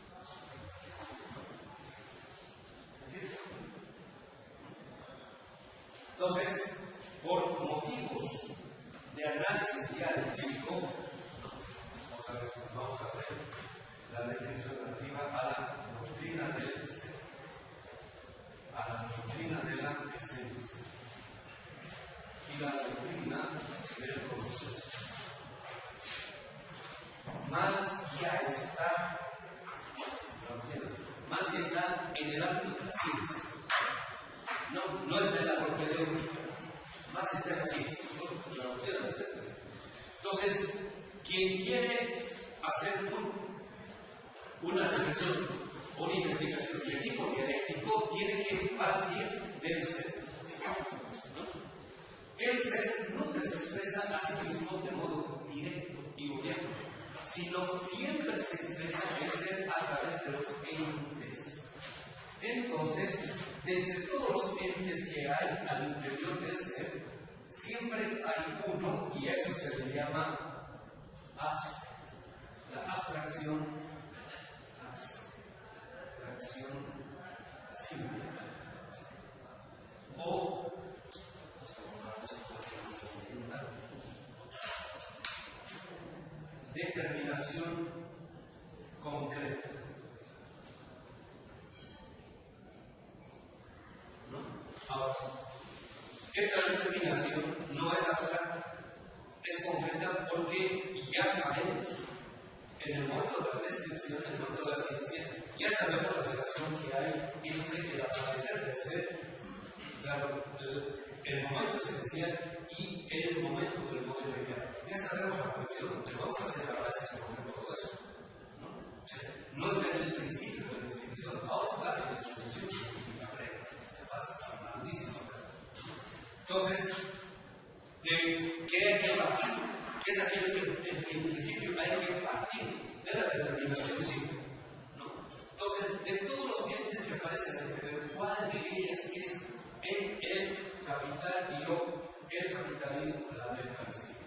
Speaker 1: Entonces, por motivos de análisis dialéctico, otra vez vamos a hacer la definición relativa a la doctrina del ser, a la doctrina de la esencia y la doctrina del conocimiento. Más ya está, más ya está en el ámbito de la ciencia. No, no es de la propedéutica, más está en la ciencia, ¿no? La doctrina del ser. Entonces, quien quiere hacer un, una reflexión, una investigación de tipo dialéctico, tiene que partir del ser, ¿no?
Speaker 2: el ser nunca se expresa a sí mismo de modo directo y objeto, sino siempre se expresa el ser a través de los entes. Entonces, de entre todos los entes que hay al interior del ser, siempre hay uno, y a eso se le llama abs, la abstracción, abstracción simple. O determinación concreta. ¿No? Ahora, esta determinación no es abstracta, es concreta porque ya sabemos, en el momento de la descripción, en el momento de la ciencia, ya sabemos la relación que hay entre el aparecer del ser, el, el momento esencial y el momento del modelo ideal. Ya sabemos la conexión, pero vamos a hacer análisis sobre todo eso. ¿No? O sea, no es en el principio de la definición, ahora está en la exposición científica breve, este pasa grandísimo. Entonces, ¿de qué hay que partir? ¿Qué es aquello que en, en principio hay que partir? De la determinación simple. ¿No? Entonces, de todos los entes que aparecen en el exterior, ¿cuál de ellas es el, el capital y yo, el capitalismo, la mercancía?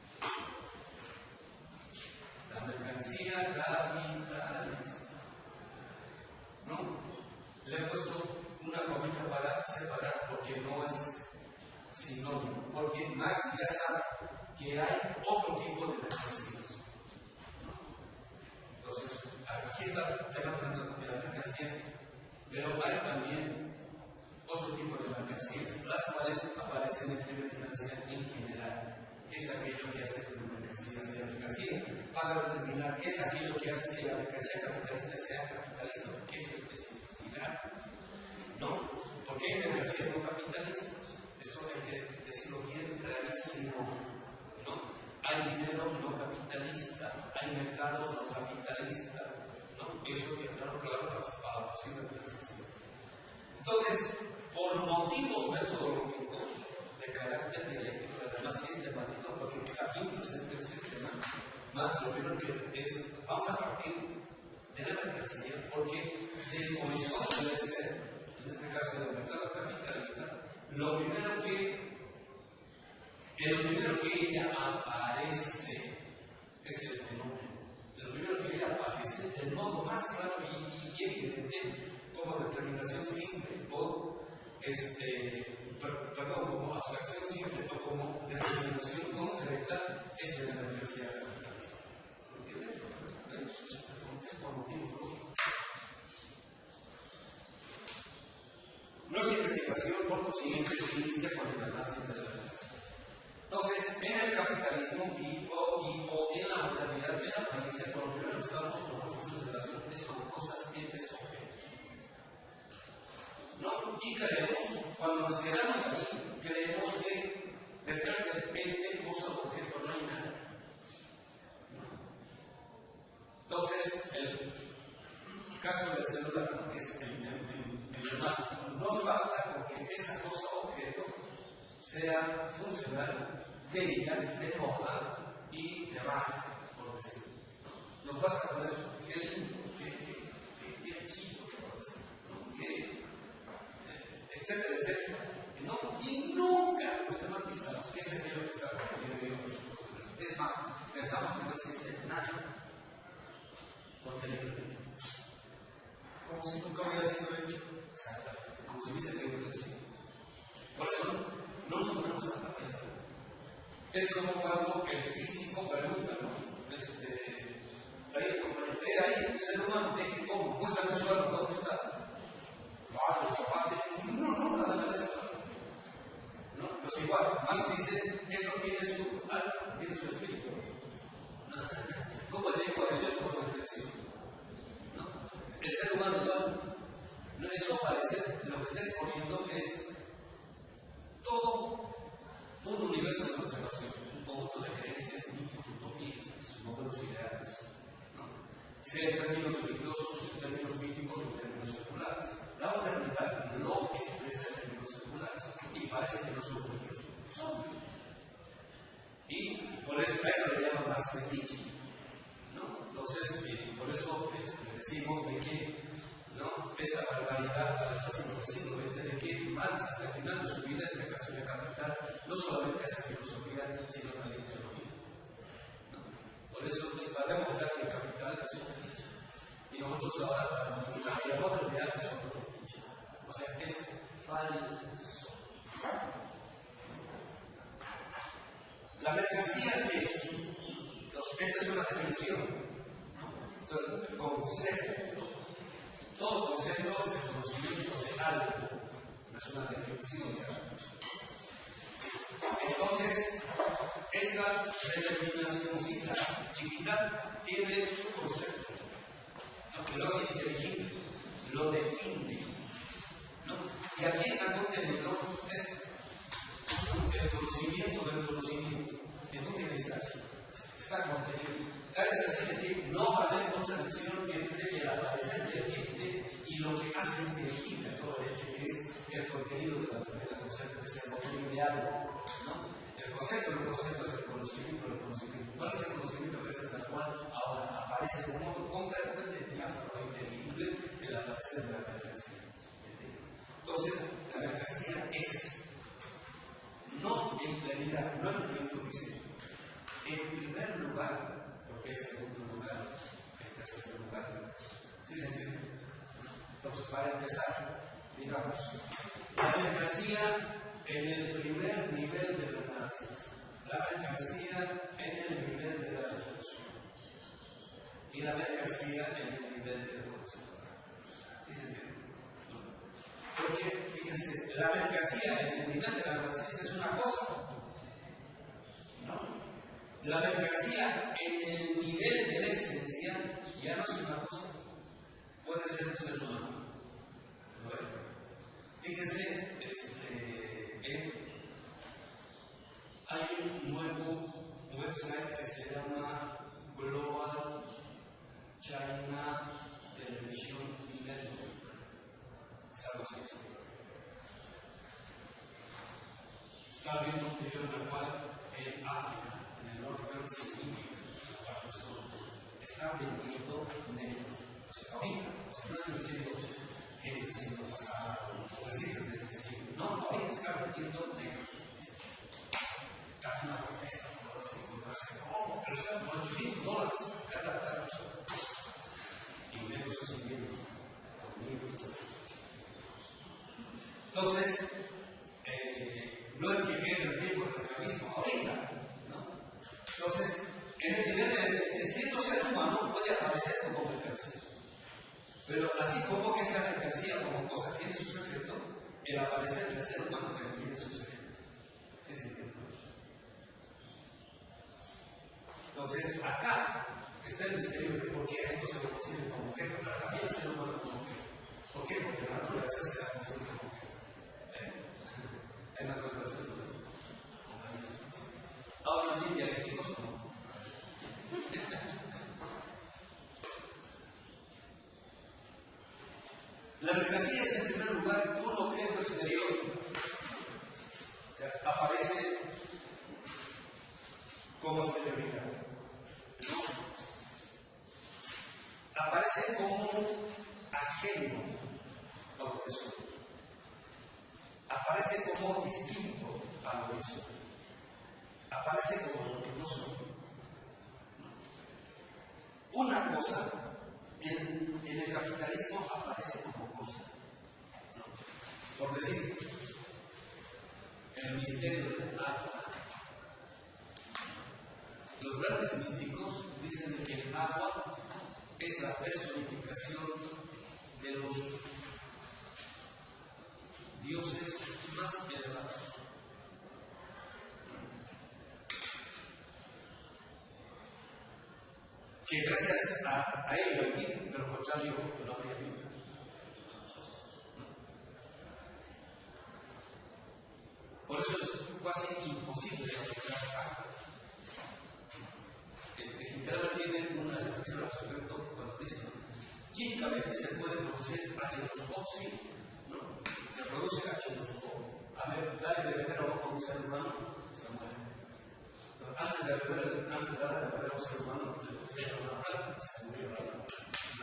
Speaker 2: La mercancía capitalismo. ¿No? Le he puesto una comita para separar porque no es sinónimo, porque Marx ya sabe que hay otro tipo de mercancías. Entonces, aquí está tratando de la mercancía, pero hay también otro tipo de mercancías, las cuales aparecen en la mercancía en general. ¿Qué es aquello que hace que la mercancía sea mercancía? Para determinar qué es aquello que hace que la mercancía capitalista sea capitalista, porque eso es especificidad. ¿No? Porque hay mercancías no capitalistas. Eso hay que decirlo bien clarísimo. ¿No? Hay dinero no capitalista, hay mercado no capitalista. ¿No? Eso que claro, claro, para la posible transición. Entonces, por motivos metodológicos de carácter dialéctico, además sistemático, porque está aquí presente el sistema, más lo primero que es, vamos a partir de la mercancía, porque del horizonte del ser, en este caso del mercado capitalista, lo primero que, lo primero que ella aparece es el fenómeno. Lo primero que ella aparece, del modo más claro y, y evidente, como determinación simple o este, perdón, como abstracción simple o como determinación concreta, es la mercancía capitalista. ¿Se entiende? Es por motivos lógicos. Nuestra investigación, por consiguiente, se inicia con el análisis de la mercancía. Entonces, en el capitalismo y o, y, o en la modernidad, en la mercancía, por lo primero estamos con procesos de relaciones con cosas, entes, objetos. ¿No? Y creemos, cuando nos quedamos ahí, creemos que detrás del ente, cosa o objeto, no hay nada. Entonces, el caso del celular, que es el, el, el, el más, nos basta con que esa cosa o objeto sea funcional, bella, de moda y de raza, por decirlo. Nos basta con eso. Qué lindo, qué, qué, qué, qué chido, por decirlo. ¿No? Qué, etcétera, etcétera. ¿No? Y nunca nos tematizamos que es aquello que está contenido en los otros. Es más, pensamos que no existe nada contenido. Como si nunca hubiera sido hecho. Exactamente. Como si hubiese querido decir. Por eso no, no nos ponemos a pensar. Es como cuando el físico pregunta, ¿no? Este, ahí, ahí, el ser humano, ¿de qué cómo? Muéstrame su alma, ¿dónde está? Claro, aparte, no, nunca nada de eso. ¿No? Pues igual, Marx dice, esto tiene su alma, tiene su espíritu. ¿Cómo llegó a ello por reflexión? ¿No? El ser humano igual. No, eso parece, lo que está exponiendo es todo un universo de observación, un conjunto de creencias, mitos, utopías, sus modelos ideales. ¿No? Sea en términos religiosos, en términos míticos o en términos seculares. La modernidad no expresa en términos seculares y parece que no somos religiosos. es obvio. Y por eso, a eso le llaman más fetiche, ¿no? Entonces, eh, por eso este, decimos de que, ¿no? Esta barbaridad para el próximo siglo veinte, de que Marx hasta el final de su vida, este caso de Capital, no solamente hace filosofía, sino también teología, ¿no? Por eso, pues, para demostrar que el Capital es un fetiche. Y nosotros ahora, para demostrar que el otro real es otro fetiche. O sea, es falso. La mercancía es, esta es una definición, ¿no? O sea, el concepto, todo concepto es el conocimiento de algo, no es una definición de algo. Entonces, esta determinacióncita chiquita tiene su concepto, aunque no es inteligible, lo define, ¿no? Y aquí está contenido es el conocimiento del conocimiento. ¿En dónde está? Está contenido. Tal es así de que no va a haber contradicción entre el aparecer del ente y lo que hace inteligible todo el ente, que es el contenido de la naturaleza, el concepto que es el contenido de algo, ¿no? El concepto del concepto es el conocimiento del conocimiento. ¿Cuál es el conocimiento gracias al cual ahora aparece de un modo completamente diáfano e inteligible el aparecer de la mercancía? Entonces, la mercancía es, no en plenitud, no en plenitud, dice, en primer lugar, porque hay segundo lugar, hay tercer lugar. ¿Sí se entiende? Entonces, para empezar, digamos, la mercancía en el primer nivel del análisis, la mercancía en el nivel de la reflexión y la mercancía en el nivel del conocimiento. ¿Sí se entiende? Porque, fíjense, la mercancía en el nivel de la análisis es una cosa, ¿no? La mercancía en el nivel de la esencia ya no es una cosa, puede ser un ser humano. Bueno, fíjense, este, eh, hay un nuevo website que se llama Global China Television Network. Es algo así. Estaba viendo un video en el cual en África, en el norte de la persona está vendiendo negros. O sea, ahorita, o sea, no estoy diciendo que el siglo pasado o decir desde el siglo. No, ahorita está vendiendo negros. Cada una protesta por los que ¿cómo? Pero están por ochocientos dólares cada persona. Y negros es un bien. Entonces, eh, no es que viene el tiempo del esclavismo ahorita, ¿no? Entonces, en el nivel de esencia, siendo ser humano puede aparecer como mercancía. Pero así como que esta mercancía como cosa tiene su secreto, el aparecer del ser humano también tiene su secreto. ¿Sí se entiende? Entonces, acá está el misterio de por qué esto se lo concibe como objeto, pero también el ser humano como objeto. ¿Por qué? Porque la naturaleza se la concibe como objeto. ¿Eh? Hay una cosa que ahora no dialécticos o no. La mercancía es en primer lugar un objeto exterior. O sea, aparece como exterioridad. ¿No? Aparece como ajeno a lo que soy. Aparece como distinto a lo que soy. Aparece como lo que no soy. Una cosa en, en el capitalismo aparece como cosa. ¿No? Por decir, el misterio del agua. Los grandes místicos dicen que el agua es la personificación de los dioses más elevados. Que gracias a, a ello hay vida, de lo contrario no habría vida. Por eso es casi imposible fabricar agua. Este, Quintero tiene una reflexión al respecto cuando dice: químicamente se puede producir H dos O, sí, ¿no? Se produce H dos O, A ver, dale de beber a un ser humano, se muere. Entonces, antes de beber, antes de darle de beber a un ser humano, le pusieron una planta y se murió la planta.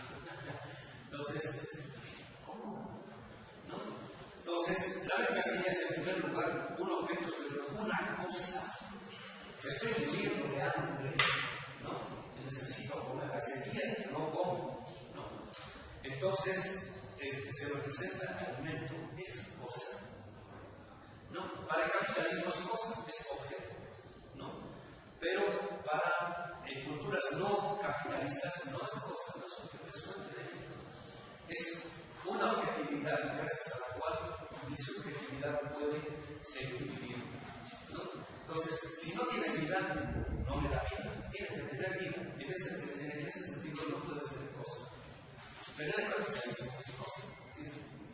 Speaker 2: Entonces, ¿cómo? ¿No? Entonces, la mercancía es en primer lugar un objeto, pero una cosa. Estoy muriendo de hambre, ¿no? Necesito comer. Hace días que no como, ¿no? Entonces, este, se representa alimento, es cosa. ¿No? Para el capitalismo es cosa, es objeto, ¿no? Pero para eh, culturas no capitalistas no es cosa, no es objeto, es un elemento. Es una objetividad gracias a la cual mi subjetividad puede ser dividida, ¿no? Entonces, si no tiene vida, no me da vida, tiene que tener vida. En ese, en ese sentido no puede ser cosa. Pero en el capitalismo es cosa. ¿Sí?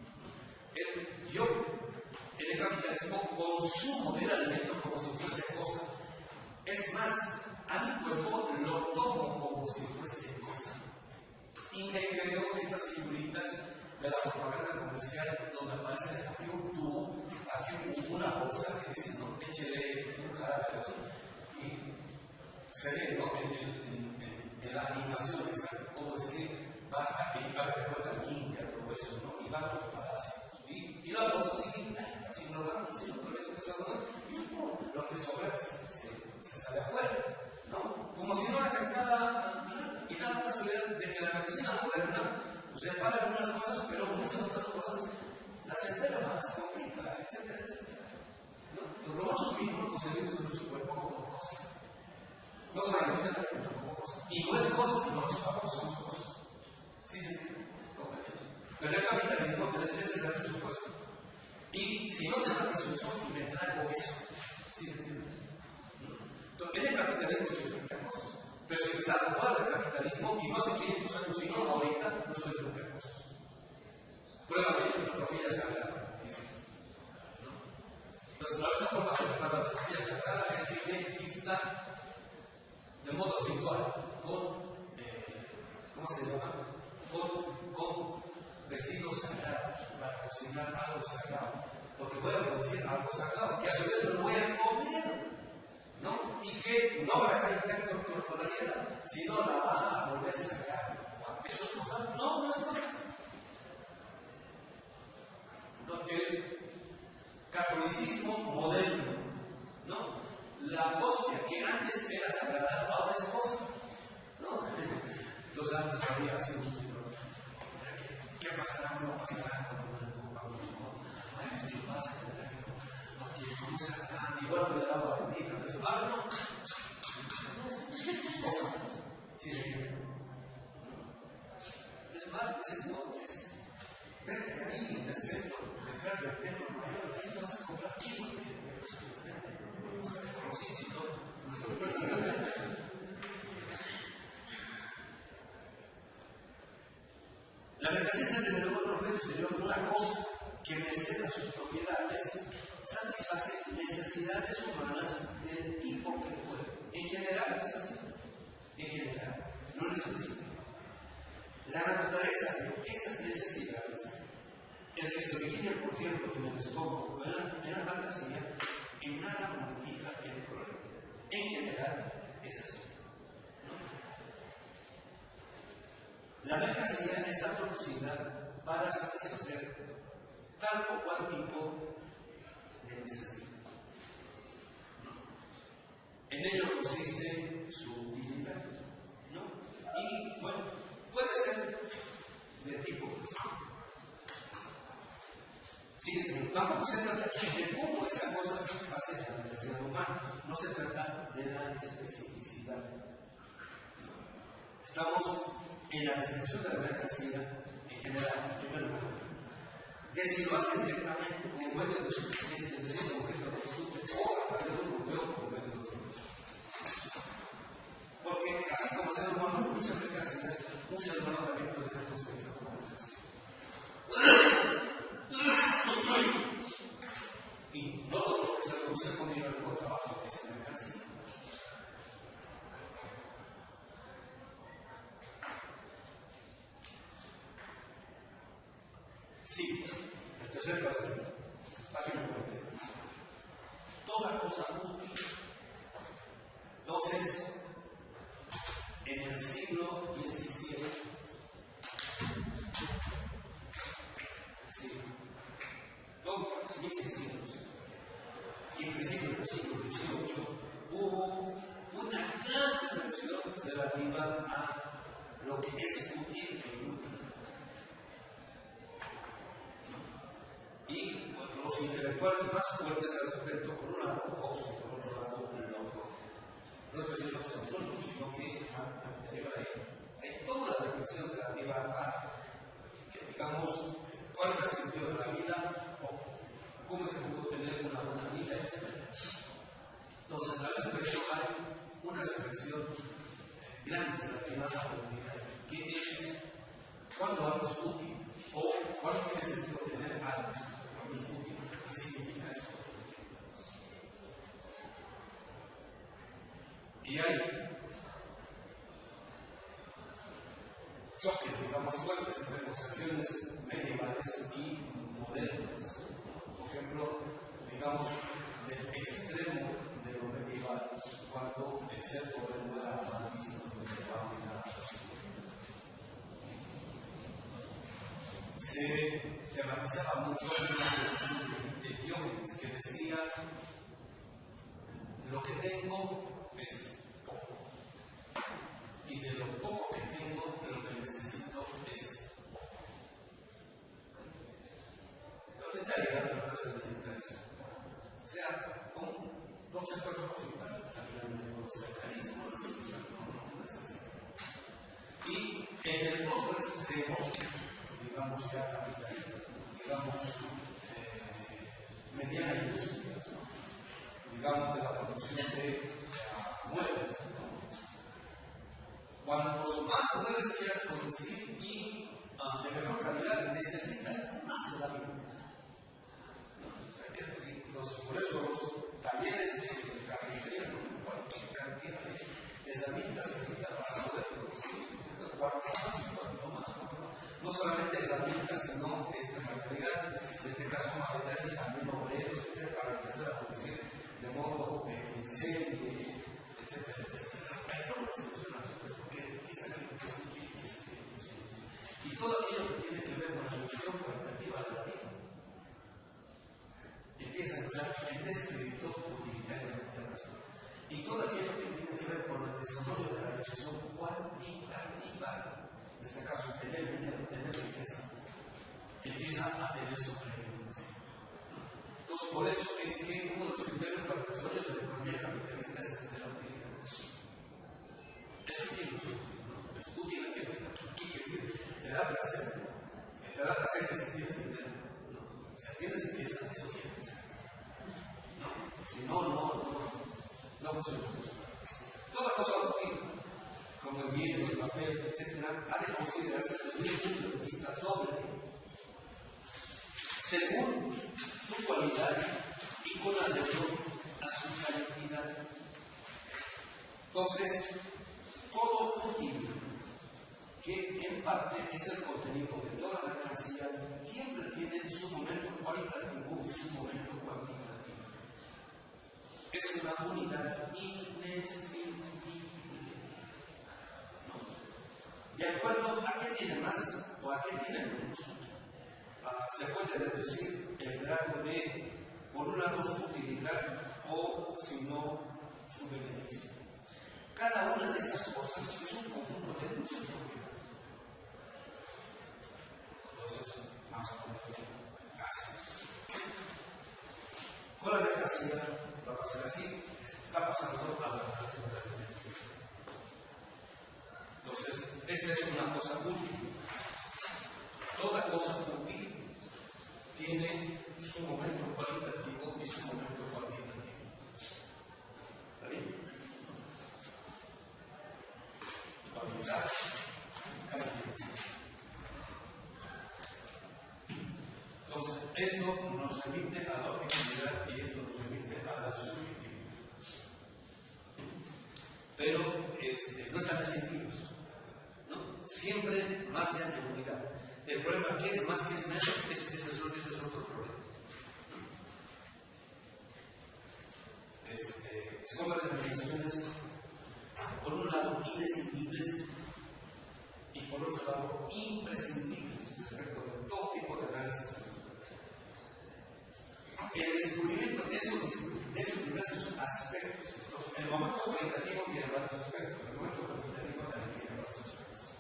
Speaker 2: El, yo, en el capitalismo, consumo del alimento como si fuese cosa. Es más, a mi cuerpo lo tomo como si fuese cosa. Y me creo estas figuritas de la propaganda comercial donde aparece aquí un tubo, aquí una bolsa que dice, no, échele un jarabe y se ve, ¿no? En, en, en, en la animación, cómo es que baja y va de vuelta limpia todo eso, ¿no? Y baja los parásitos. Y, y la bolsa sigue así rodando, así otra vez empezando, y oh, lo que sobra se, se, se sale afuera, ¿no? Como si no afectara nada. Y da la casualidad de que la medicina moderna pues repara algunas cosas, pero muchas otras cosas las enferma, las complica, etcétera, etcétera. ¿No? Entonces, nosotros mismos concebimos en nuestro cuerpo como cosa. No sabemos el alimento como cosa. Y no es cosa, no nos sabemos, somos cosas. Sí, sí, pero el capitalismo es necesario presupuesto. Y si no te da presupuesto, me traigo eso. Sí, sí, entonces, en el capitalismo estoy frente a cosas. Pero si empezamos a hablar del capitalismo, y no hace quinientos años, sino ahorita, no estoy frente a cosas. Pruébame la tortilla sagrada. Entonces, la única forma de preparar la tortilla sagrada es que está de modo ritual, con, eh, ¿cómo se llama? Con, con vestidos sagrados, para cocinar algo sagrado. Porque voy a producir algo sagrado, que a su vez lo voy a comer, ¿no? Y que no va a dejar intacto la corporalidad, sino la va a volver sagrada. ¿Eso es cosa? No, no es cosa. El catolicismo moderno, ¿no? La hostia que antes era sagrada, ahora es cosa, ¿no? Entonces antes había así un tipo, ¿qué pasará? No pasará cuando ¿cómo será? Igual que el agua bendita, pero ah, no, es cosa, es más, es entonces, vete ahí en el centro, detrás del templo mayor, ahí vas a comprar kilos de sí, sí, todo. La mercancía es el otro objeto exterior, una cosa que merced a sus propiedades satisface necesidades humanas del tipo que puede. En general es así. En general, no es específico. La naturaleza de esas necesidades, el que se origine, por ejemplo, en el estómago o en la, en la fantasía, en nada modifica el problema. En general es así. ¿No? La mercancía está producida para satisfacer tal o cual tipo de necesidad. En ello consiste su utilidad, ¿no? Y bueno, puede ser de tipo sí, tampoco se trata de cómo esa cosa satisface la necesidad humana, no se trata de la especificidad. Estamos en la descripción de la mercancía en general, en primer lugar. Que si lo hace directamente como medio de subsistencia, es decir, como objeto de costumbre, o a través de un bloqueo como medio de costumbre. Porque así como ser humano muchas mercancías, un ser humano también puede ser concebido como mercancía. Y no todo lo que se produce con dinero y con trabajo es mercancía. Sí, el tercer página, página cuarenta y tres. toda cosa útil. Entonces, en el siglo diecisiete, sí, todo mil seiscientos, y en principio del siglo dieciocho, hubo una gran reflexión relativa a lo que es útil e inútil. Y bueno, los intelectuales más fuertes al respecto, por un lado Hobbes y por otro lado Locke. No es que sean nosotros, sino que anterior a ello. Hay todas las reflexiones relativas a, que, digamos, cuál es el sentido de la vida, o cómo es que puedo tener una buena vida, etcétera. Entonces, al respecto hay una reflexión grande relativa a la utilidad, que es cuándo algo es útil, o cuándo tiene sentido tener algo, cuándo es útil, qué significa eso. Y hay choques, digamos, fuertes entre concepciones medievales y modernas. Por ejemplo, digamos, del extremo de lo medieval, cuando el ser poder no era mal visto, no era nada posible. Se tematizaba mucho una de Diógenes que decía: lo que tengo es poco, y de lo poco que tengo, lo que necesito es poco. Lo que está llegando a lo que se necesita eso. O sea, con dos, tres, cuatro cositas, también con los mecanismos, la solución no necesita. Y en el otro extremo, digamos ya capitalista, digamos eh, mediana industria, ¿no? Digamos de la producción de uh, muebles, ¿no? Cuantos más muebles quieras producir y uh, de mejor calidad, necesitas más herramientas. ¿No? O sea, que, los, por eso los talleres de carpintería, ¿no? Cualquier cantidad de herramientas que necesitan para poder producir, cuanto más, cuanto más, cuanto más. No solamente herramientas, sino esta material, en este caso materiales también obreros, etcétera, para empezar a producir de modo eh, en serie, etcétera, etcétera. Hay todo lo que se funciona, pues, porque es aquello que es útil y es aquello que es útil. Y todo aquello que tiene que ver con la evolución cualitativa de la vida empieza a entrar en descrédito utilitario de la persona. Y todo aquello que tiene que ver con el desarrollo de la realización cuantitativa, en este caso tener dinero, tener riqueza, empieza a tener su preeminencia. Entonces, por eso es que uno de los criterios para el desarrollo de la economía capitalista es el de la utilidad. Es útil, ¿no? Es útil aquello que quiere decir, te da placer, te da placer que si tienes dinero, ¿no? O sea, tienes riqueza, eso quiere decir. ¿No? Si no, no, no, no funciona. Toda cosa útil, como el vidrio, el papel, etcétera, ha de considerarse desde un punto de vista sobre, según su cualidad y con arreglo a su calidad. Entonces, todo útil, que en parte es el contenido de toda la mercancía, siempre tiene su momento cualitativo y su momento cuantitativo. Es una unidad inescindible. De acuerdo a qué tiene más o a qué tiene menos, uh, se puede deducir el grado de, por un lado, su utilidad o, si no, su beneficio. Cada una de esas cosas es un conjunto de muchas propiedades. Entonces, más o menos así. Con la mercancía va a pasar así, está pasando a la relación de la beneficio. Entonces, esta es una cosa útil. Toda cosa útil tiene su momento cualitativo y su momento cuantitativo. ¿Está bien? Cualidad, cantidad. Entonces, esto nos remite a la objetividad y esto nos remite a la subjetividad. Pero este, no están resentidos. Siempre marchan en unidad. El problema que es más que es menos, ese es, es, es otro problema. son determinaciones, por un lado, indescindibles y por otro lado, imprescindibles respecto de todo tipo de análisis. El descubrimiento de esos, de esos diversos aspectos, el momento cualitativo tiene varios aspectos, el momento cuantitativo también tiene varios aspectos.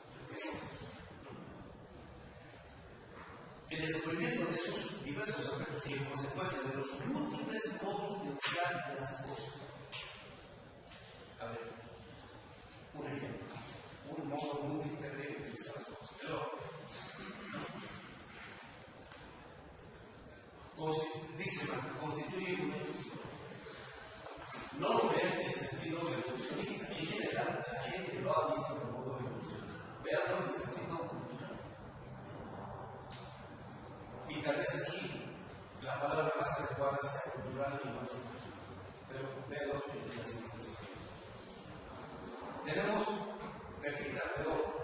Speaker 2: El descubrimiento de esos diversos aspectos y en consecuencia de los múltiples modos de usar las cosas. A ver, un ejemplo, un modo múltiple de utilizar las cosas. El oro. Dice, constituye un hecho histórico. No lo ve en el sentido evolucionista. En general, la gente lo ha visto en el mundo evolucionista. Veanlo en el sentido cultural. Y tal vez aquí la palabra más adecuada sea cultural y no histórica. Pero véanlo en el sentido histórico. Tenemos pepitas de oro.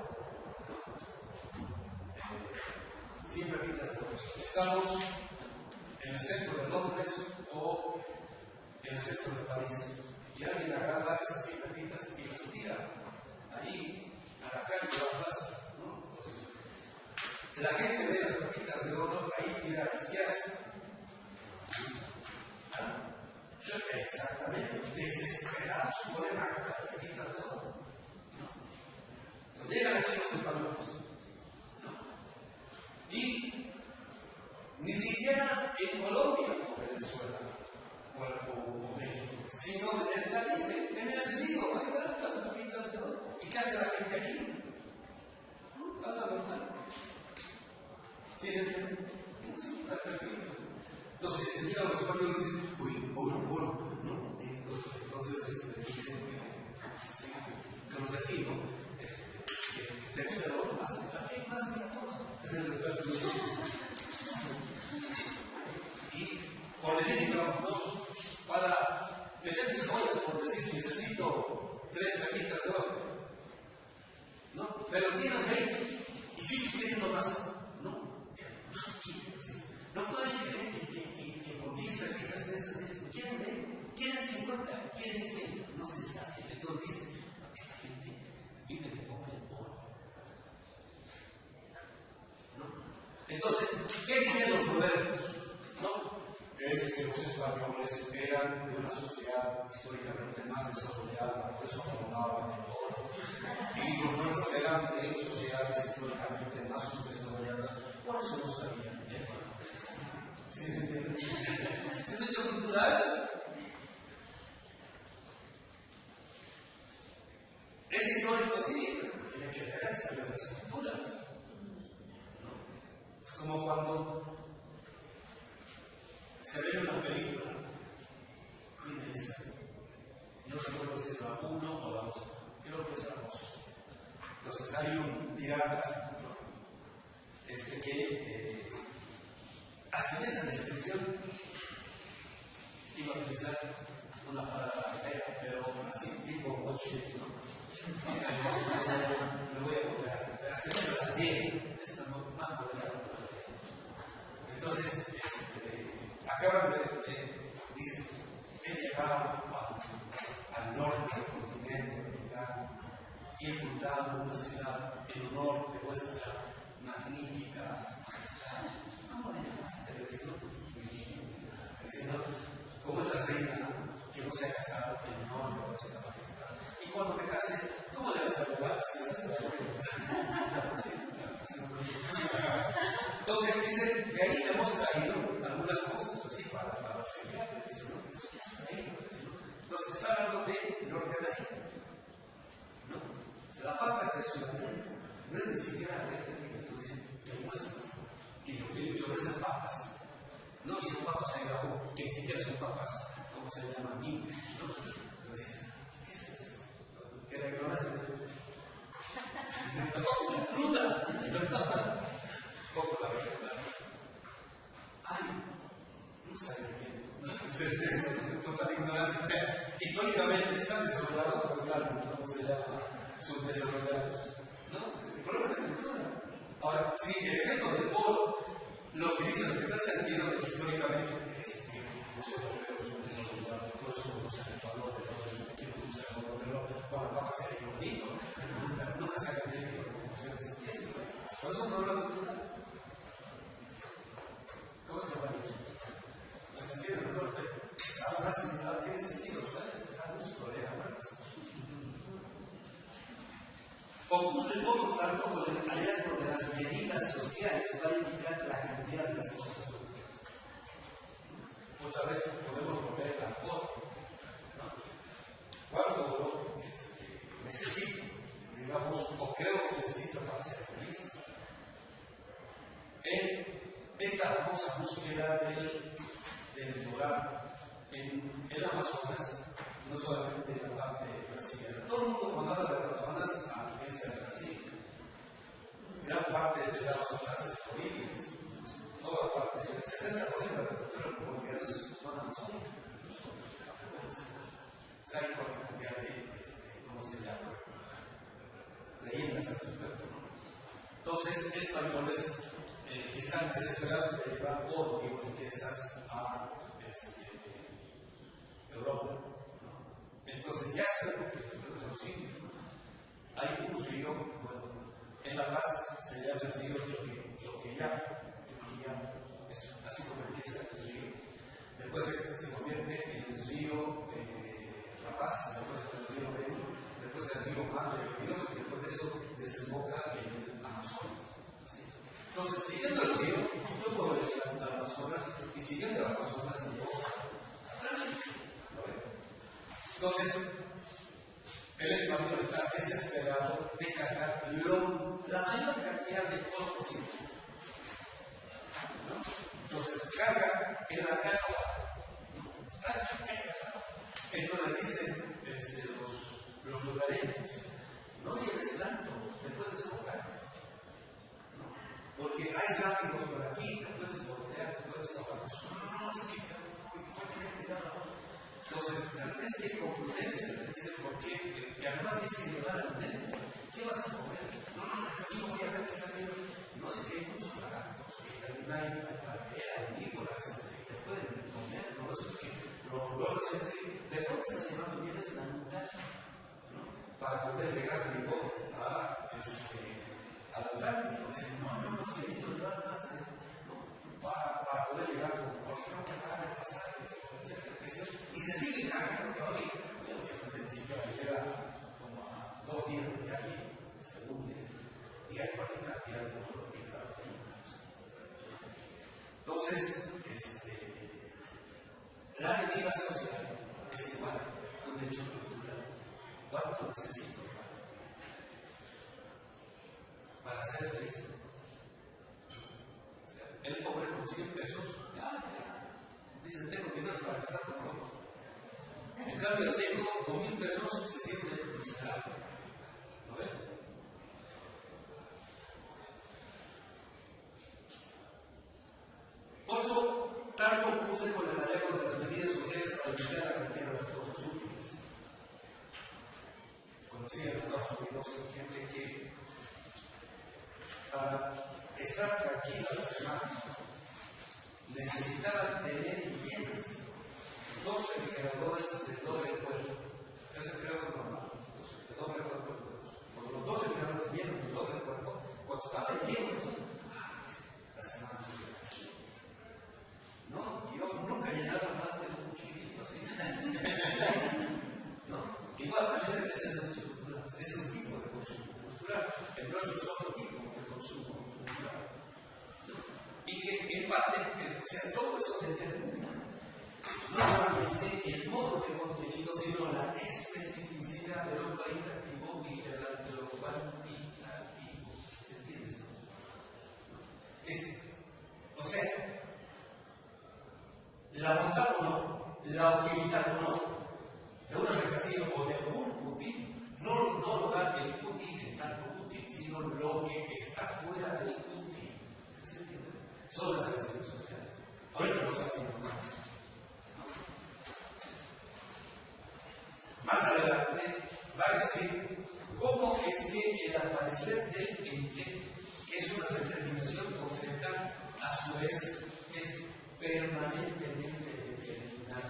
Speaker 2: cien pepitas de oro. Estamos en el centro de Londres o en el centro de París. Y alguien agarra esas cien pepitas y las tira ahí a la calle de la plaza. ¿No? Entonces, la gente ve las pepitas de oro ahí tiradas. ¿Qué hace? ¿Ah? Exactamente, desesperados por agarrar las pepitas de oro. ¿No? Llegan aquí los españoles. ¿No? Y ni siquiera en Colombia o Venezuela o, o México, sino en el Caribe, en el río, hay tantas pepitas de oro. ¿Y qué hace la gente aquí? Pasa normal. ¿Sí se entiende? Sí, la pepita. Entonces, se miran los españoles y dicen, uy, oro, oro, ¿no? Entonces, este, dicen, sí, que los de aquí, ¿no? Este, ¿te gusta el oro? Más, aquí, más, más, y por decir, ¿no? Para tener mis joyas, por decir, necesito tres pepitas de oro, ¿no? Pero tienen veinte y siguen queriendo más, ¿no? Más quieren, ¿sí? No pueden creer que, que, que, que con diez pepitas de esas dicen, quieren veinte, quieren cincuenta, quieren cien, no se sacian. Entonces dicen, esta gente vive de pobre oro. ¿No? Entonces, ¿qué dicen los modernos? ¿No? Es que los españoles eran de una sociedad históricamente más desarrollada, por eso abogaban el oro. Y los nuestros eran de sociedades históricamente más subdesarrolladas, por eso no sabían. ¿Sí se entiende? Es un hecho cultural. Es histórico, sí, pero tiene que ver esta de las culturas. Es como cuando se ve una película criminalista. No recuerdo si es la uno o la dos. Creo que es la dos. Entonces hay un pirata, ¿no? Este que eh, hasta en esa descripción iba a utilizar una palabra fea, pero así tipo boche, ¿no? Me voy a copiar. Pero hasta en esa así, esta no más moderna. Entonces, este, acaban de, de dicen, he llegado al norte del continente americano y he fundado una ciudad en honor de vuestra magnífica majestad. ¿Cómo le llamaste? Diciendo, ¿cómo es la reina que no se ha casado en honor de vuestra majestad? Y cuando me case, ¿cómo le vas a robar si esa se la Entonces dicen, de ahí hemos traído algunas cosas así para, para los geniales, ¿no? Entonces, ¿qué has traído? Entonces está hablando de Norteamérica, ¿no? O sea, la papa es de Sudamérica, no es ni siquiera América, entonces dicen, ¿qué muestran? Y lo ofrecen papas, ¿no? Y son papas ahí abajo, que ni siquiera son papas, como se llaman aquí, ¿no? Entonces, ¿qué es esto? ¿Qué la ignorancia? La papa es cruda, poco la verdad. Ay, no sabe bien. Total ignorancia. O sea, históricamente están desarrollados, pues claro, ¿cómo se llama? Subdesarrollados. ¿No? Es el problema de la cultura. Ahora, si el ejemplo del oro lo utilizo en el primer sentido de que históricamente es
Speaker 1: los europeos son desarrollados, por eso los Ecuador, de todo el tiempo, un segundo, pero bueno, va a ser bonito, nunca, nunca se haga crédito de promoción de ese tiempo. Por eso no habla cultural. ¿Cómo es que va a ir? ¿Se entiende? Ahora sí, ahora tiene sentido, ¿sabes? Está justo de acuerdo. Concluye por lo tanto con el hallazgo de las medidas sociales para indicar la cantidad de las cosas ocurridas. Muchas veces podemos volver al corto, ¿no? ¿Cuánto este, necesito, digamos, o creo que necesito para ser feliz? En esta famosa búsqueda del, del lugar en el Amazonas, no solamente en la parte brasileña. Todo el mundo cuando habla de Amazonas piensa en Brasil. Gran parte de las Amazonas es Bolivia. Toda parte, el setenta por ciento de la cultura boliviana son amazónicas. ¿Saben cuál es la cantidad de, cómo se llama? Leyendas al respecto, ¿no? Entonces, españoles eh, que están desesperados de llevar oro y riquezas a este, Europa. Entonces ya se ve que los indios. Hay un río, bueno, en La Paz se llama el río Choquillá, Choquillá, es así como empieza el río. Después se, se convierte en el río eh, La Paz, después en el río Beni, después en el río Madre Ríos, y después de eso desemboca en el Amazonas. ¿Sí? Entonces, siguiendo el río, yo puedo ir al Amazonas y siguiendo el Amazonas en dos. Entonces, el español está desesperado de cargar lo, la mayor cantidad de oro posible. ¿No? Entonces, carga en la carga. Entonces dicen este, los, los lugareños, no lleves tanto, te puedes ahogar. ¿No? Porque hay rápidos por aquí, te puedes voltear, te puedes ahogar. No, no, es que voy a tener cuidado. Entonces, tienes que ir con prudencia, dice, ¿por qué? Y además tienes que llevar al mente. ¿Qué vas a comer? No, no, aquí no voy a ver qué es aquello. No, es que hay muchos lagartos, y también hay palmera, hay víboras, que te pueden comer, ¿no? Eso es que los de todo lo que estás llevando lleves la mitad, ¿no? Para poder llegar vivo a, este, al altar. Entonces, no, no, no, es que esto lleva más, ¿no? Para, para poder llegar con cualquier otra carga, pasar, y se sigue cargando todavía. Obviamente ni siquiera llega como a dos días de viaje, según día, y hay cualquier cantidad de oro que está ahí. Entonces, este, la medida social es igual a un hecho cultural. ¿Cuánto necesito para, para ser feliz? O sea, el pobre con cien pesos, ya, ya. Dice, tengo dinero para gastar con otro. En cambio, el rico con mil pesos se siente miserable. ¿Lo ven? Otro tanto puse con el hallazgo de las medidas sociales para limitar la cantidad de las cosas útiles. Conocí en Estados Unidos gente que para estar tranquila la semana necesitaban tener bienes, dos refrigeradores de doble cuerpo. Ese refrigerador normal, de doble cuerpo. Por los dos refrigeradores llenos de doble cuerpo, cuando estaban llenos, la semana siguiente. No, yo nunca llenaba más de un chiquitito así. ¿No? Igual también ese es un, es un tipo de consumo cultural. El nuestro es otro tipo de consumo cultural. Y que en parte, o sea, todo eso determina no solamente el modo de contenido, sino la especificidad de lo cualitativo y de, la, de lo cuantitativo. ¿Se entiende esto? Es, o sea, la bondad o no, la utilidad o no, de una mercancía o de un útil, no, no lo da el útil en tanto útil, sino lo que está fuera del útil. ¿Se entiende? Son las relaciones sociales. Ahorita no estamos haciendo más. Más adelante va a decir cómo es que el aparecer del ente, que es una determinación concreta, a su vez es permanentemente
Speaker 2: que eliminar.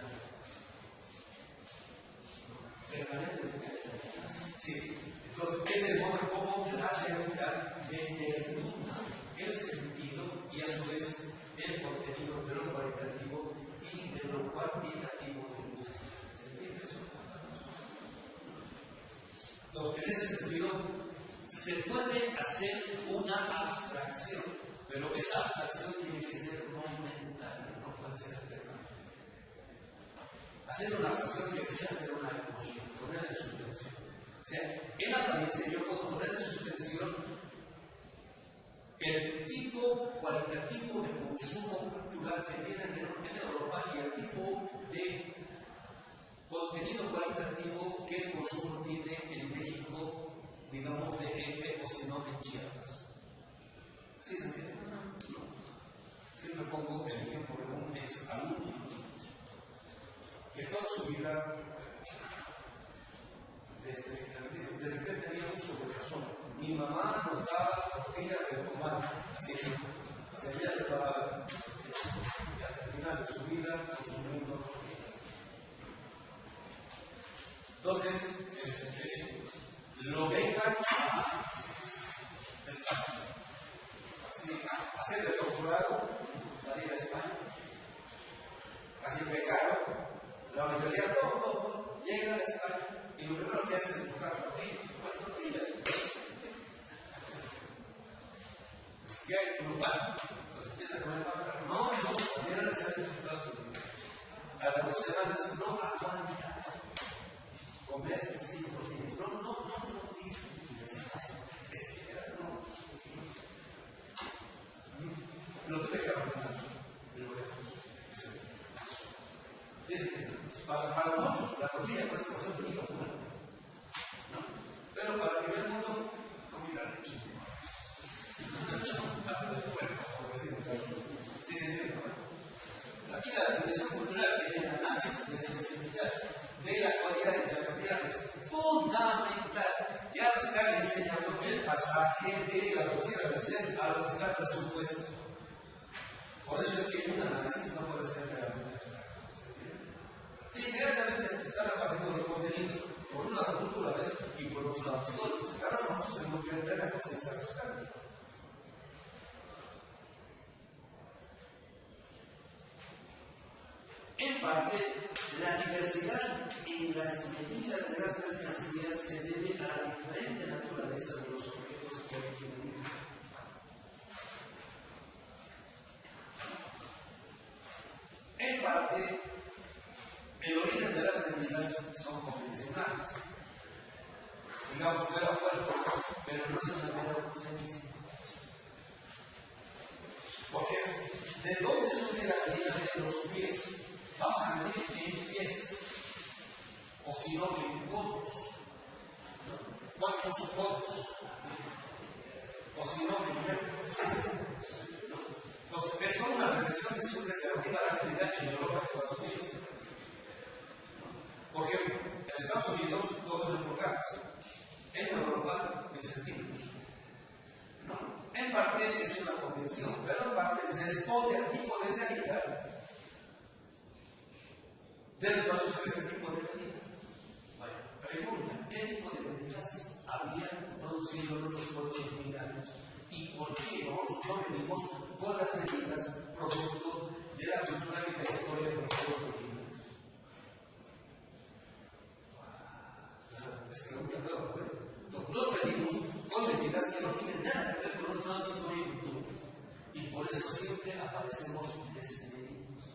Speaker 2: Permanentemente. Sí, entonces es el modo como la realidad determina el sentido y a su vez el contenido de lo cualitativo y de lo cuantitativo del gusto. ¿Se entiende eso? Entonces, en ese sentido, se puede hacer una abstracción, pero esa abstracción tiene que ser momentánea, no puede ser permanente. Hacer una abstracción quiere decir hacer una ecuación, poner en suspensión. O sea, en apariencia yo puedo poner en suspensión el tipo cualitativo de consumo cultural que tiene en Europa y el tipo de contenido cualitativo que el consumo tiene en México, digamos, de eje o si no en Chiapas. ¿Sí se entiende? No. Siempre pongo el ejemplo de un ex alumno que toda su vida, desde, desde que tenía uso de razón, mi mamá nos daba tortillas de tomate, así que se había preparado y hasta el final de su vida consumiendo tortillas. Entonces, este, lo dejan a España. Así, hacer el doctorado, la vida a España. Así becaron. La universidad, todo, todo, todo, llega a España y lo primero que hace es buscar tortillas. ¿Cuántas tortillas? ¿Qué hay? Urbano. Entonces empieza a comer pan. No, no, era necesario Estados Unidos. A las dos semanas no aguanta comer sin tortillas. No, no, no, no, dice. Es que era, no. Lo tuve que abandonar. Para, para nosotros, la tortilla es una cosa muy natural, ¿no? Pero para el primer mundo, comida rica. Hace de fuerza, por decirlo. Sí, se entiende, ¿no? Aquí la definición cultural que tiene el análisis de sensibilidad de la cualidad de la tortilla es fundamental. Ya nos está enseñando el pasaje de la tortilla de ser a lo que está presupuesto. Por eso es que un análisis no puede ser realmente abstracto. Sí, directamente están apareciendo los contenidos por un lado culturales y por otro lado históricos. Ahora vamos a entender la conciencia abstracta. En parte, la diversidad en las medidas de las mercancías se debe a la diferente naturaleza de los objetos que hay que medir. En parte, el origen de las medidas son convencionales. Digamos, fuera fuerte, pero no es una mera ausencia. Porque, ¿de dónde surge la medida de los pies? Vamos a medir en pies, o si no, en codos. ¿Cuántos codos? O si no, en metros. Entonces, es como una reflexión que surge relativa a la medida en Europa y Estados Unidos. Por ejemplo, en Estados Unidos todo es en pulgadas, en Europa en centímetros. ¿No? En parte es una convención, pero en parte responde al tipo de realidad del proceso de este tipo de medida. Vale. Pregunta, ¿qué tipo de medidas habían producido nuestros pueblos originarios? ¿Y por qué nosotros no venimos con las medidas producto de la cultura y de la historia de los pueblos originarios? Es pregunta nueva, ¿no? Nos venimos con medidas que no tienen nada que ver con nuestra historia y cultura. Y por eso siempre aparecemos desmedidos.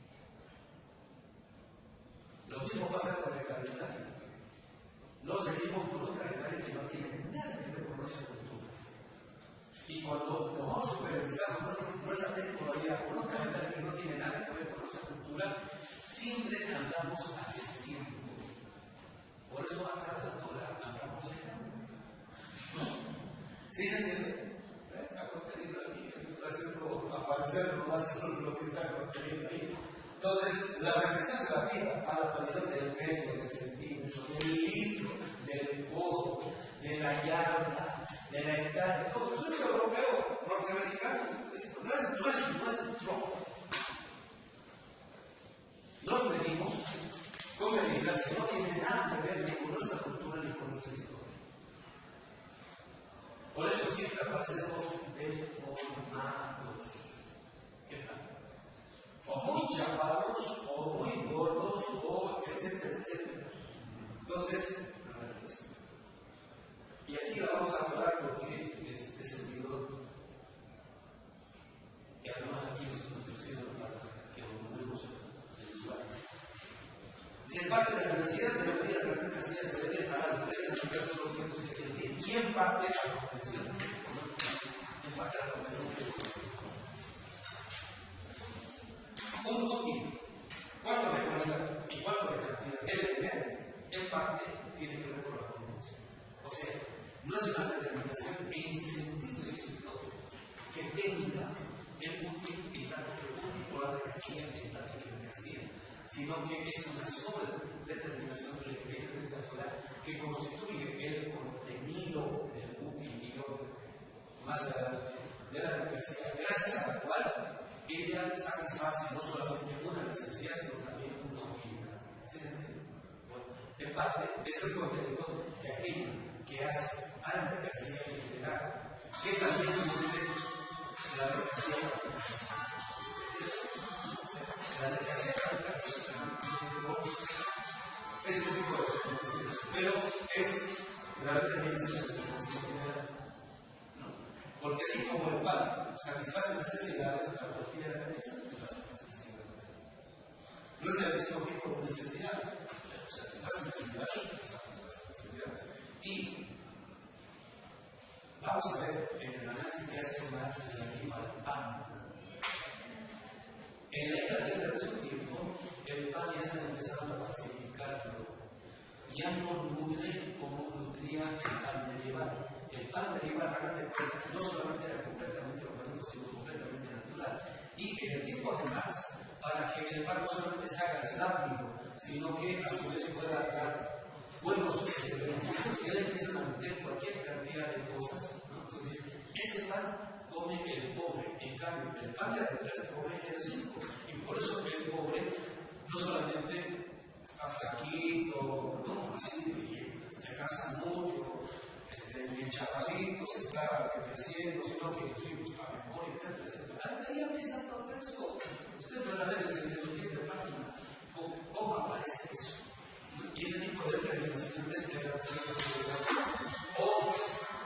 Speaker 2: Lo mismo pasa con el calendario. Nos venimos con un calendario que no tiene nada que ver con nuestra cultura. Y cuando nosotros supervisamos nuestra temporalidad con un calendario que no tiene nada que ver con nuestra cultura, siempre andamos a destiempo. Por eso acá la doctora hablamos de cambio. ¿No? ¿Sí se entiende? Está contenido aquí, hacerlo aparecer lo que está contenido ahí. Entonces, la reflexión relativa a la aparición del metro, del centímetro, del litro, del codo, de la yarda, de la hectárea, todo eso es europeo, norteamericano. No es nuestro, no es nuestro. nuestra historia. Por eso siempre aparecemos deformados. ¿Qué tal? O muy chapados, o muy gordos, o etcétera, etcétera. Entonces, y aquí la vamos a hablar porque este servidor, y además aquí nosotros pusimos para que lo volvemos el usuario. Si en parte de la universidad de la medida de la mercancía se debe a las diferentes de los objetos que se tienen, y en parte a la convención. En parte a la convención que es un útil, cuánto de calidad y cuánto de cantidad debe tener, en parte tiene que ver con la convención. O sea, no es una determinación en sentido estricto que tenga el útil y tanto que útil por la mercancía en tanto que mercancía, sino que es una sobredeterminación que debe calcular que constituye el contenido del útil y lo más adelante de la mercancía, gracias a la cual ella satisface no solamente una necesidad, sino también una utilidad. ¿Sí se entiende? Bueno, en parte es el contenido de aquello que hace a la mercancía en general, que también incluye la mercancía la mercancía es un tipo de mercancía, pero es la determinación de la mercancía en general. Porque así como el pan satisface necesidades, la tortilla también satisface necesidades. No es el mismo tipo de necesidades, pero satisface necesidades, satisface necesidades. Y vamos a ver en el análisis que hace Marx relativo al pan. En la Inglaterra de su tiempo, el pan ya está empezando a falsificarlo. Ya no nutre como nutría el pan medieval. El pan medieval no solamente era completamente orgánico, sino completamente natural. Y en el tiempo de Marx, para que el pan no solamente se haga rápido, sino que a su vez pueda dar buenos beneficios, él empieza a meter cualquier cantidad de cosas. ¿No? Entonces, ese pan come el pobre, en cambio, el pan de atrás come el rico. Y por eso el pobre no solamente está flaquito, no, así, se cansa mucho, este, el chaparrito se está creciendo, sino que el rico está mejor, etcétera, etcétera. Ahí empieza todo eso. Ustedes van a ver desde los pies de página cómo, cómo aparece eso. Y ese tipo de determinaciones de o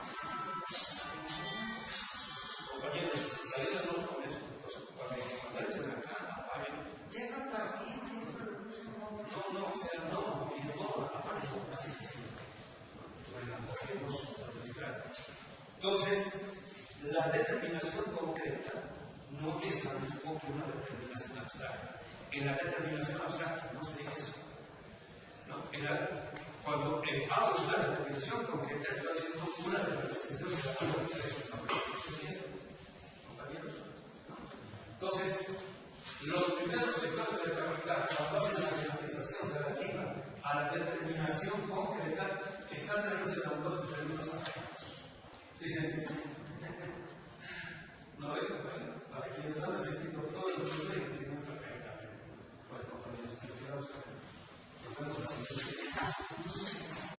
Speaker 2: compañeros, la vida no con eso. Entonces, cuando entren acá, apaguen, ya están aquí. No, no, o sea, no, y no, aparte no, así es. Bueno, hacemos registrar. Entonces, la determinación concreta no es lo mismo que una determinación abstracta. En la determinación abstracta no sé eso. ¿No? En la, cuando eh, hago una determinación concreta, estoy haciendo una determinación relativa a eso. ¿Compañeros? Entonces, los primeros lectores del capital, cuando hacen la generalización relativa a la determinación concreta, están relacionando términos abstractos. ¿Sí se entiende? No ven, bueno, para quienes han asistido todo el curso y tienen otra carga. Bueno, compañeros, que quedamos acá. Nos vemos la siguiente.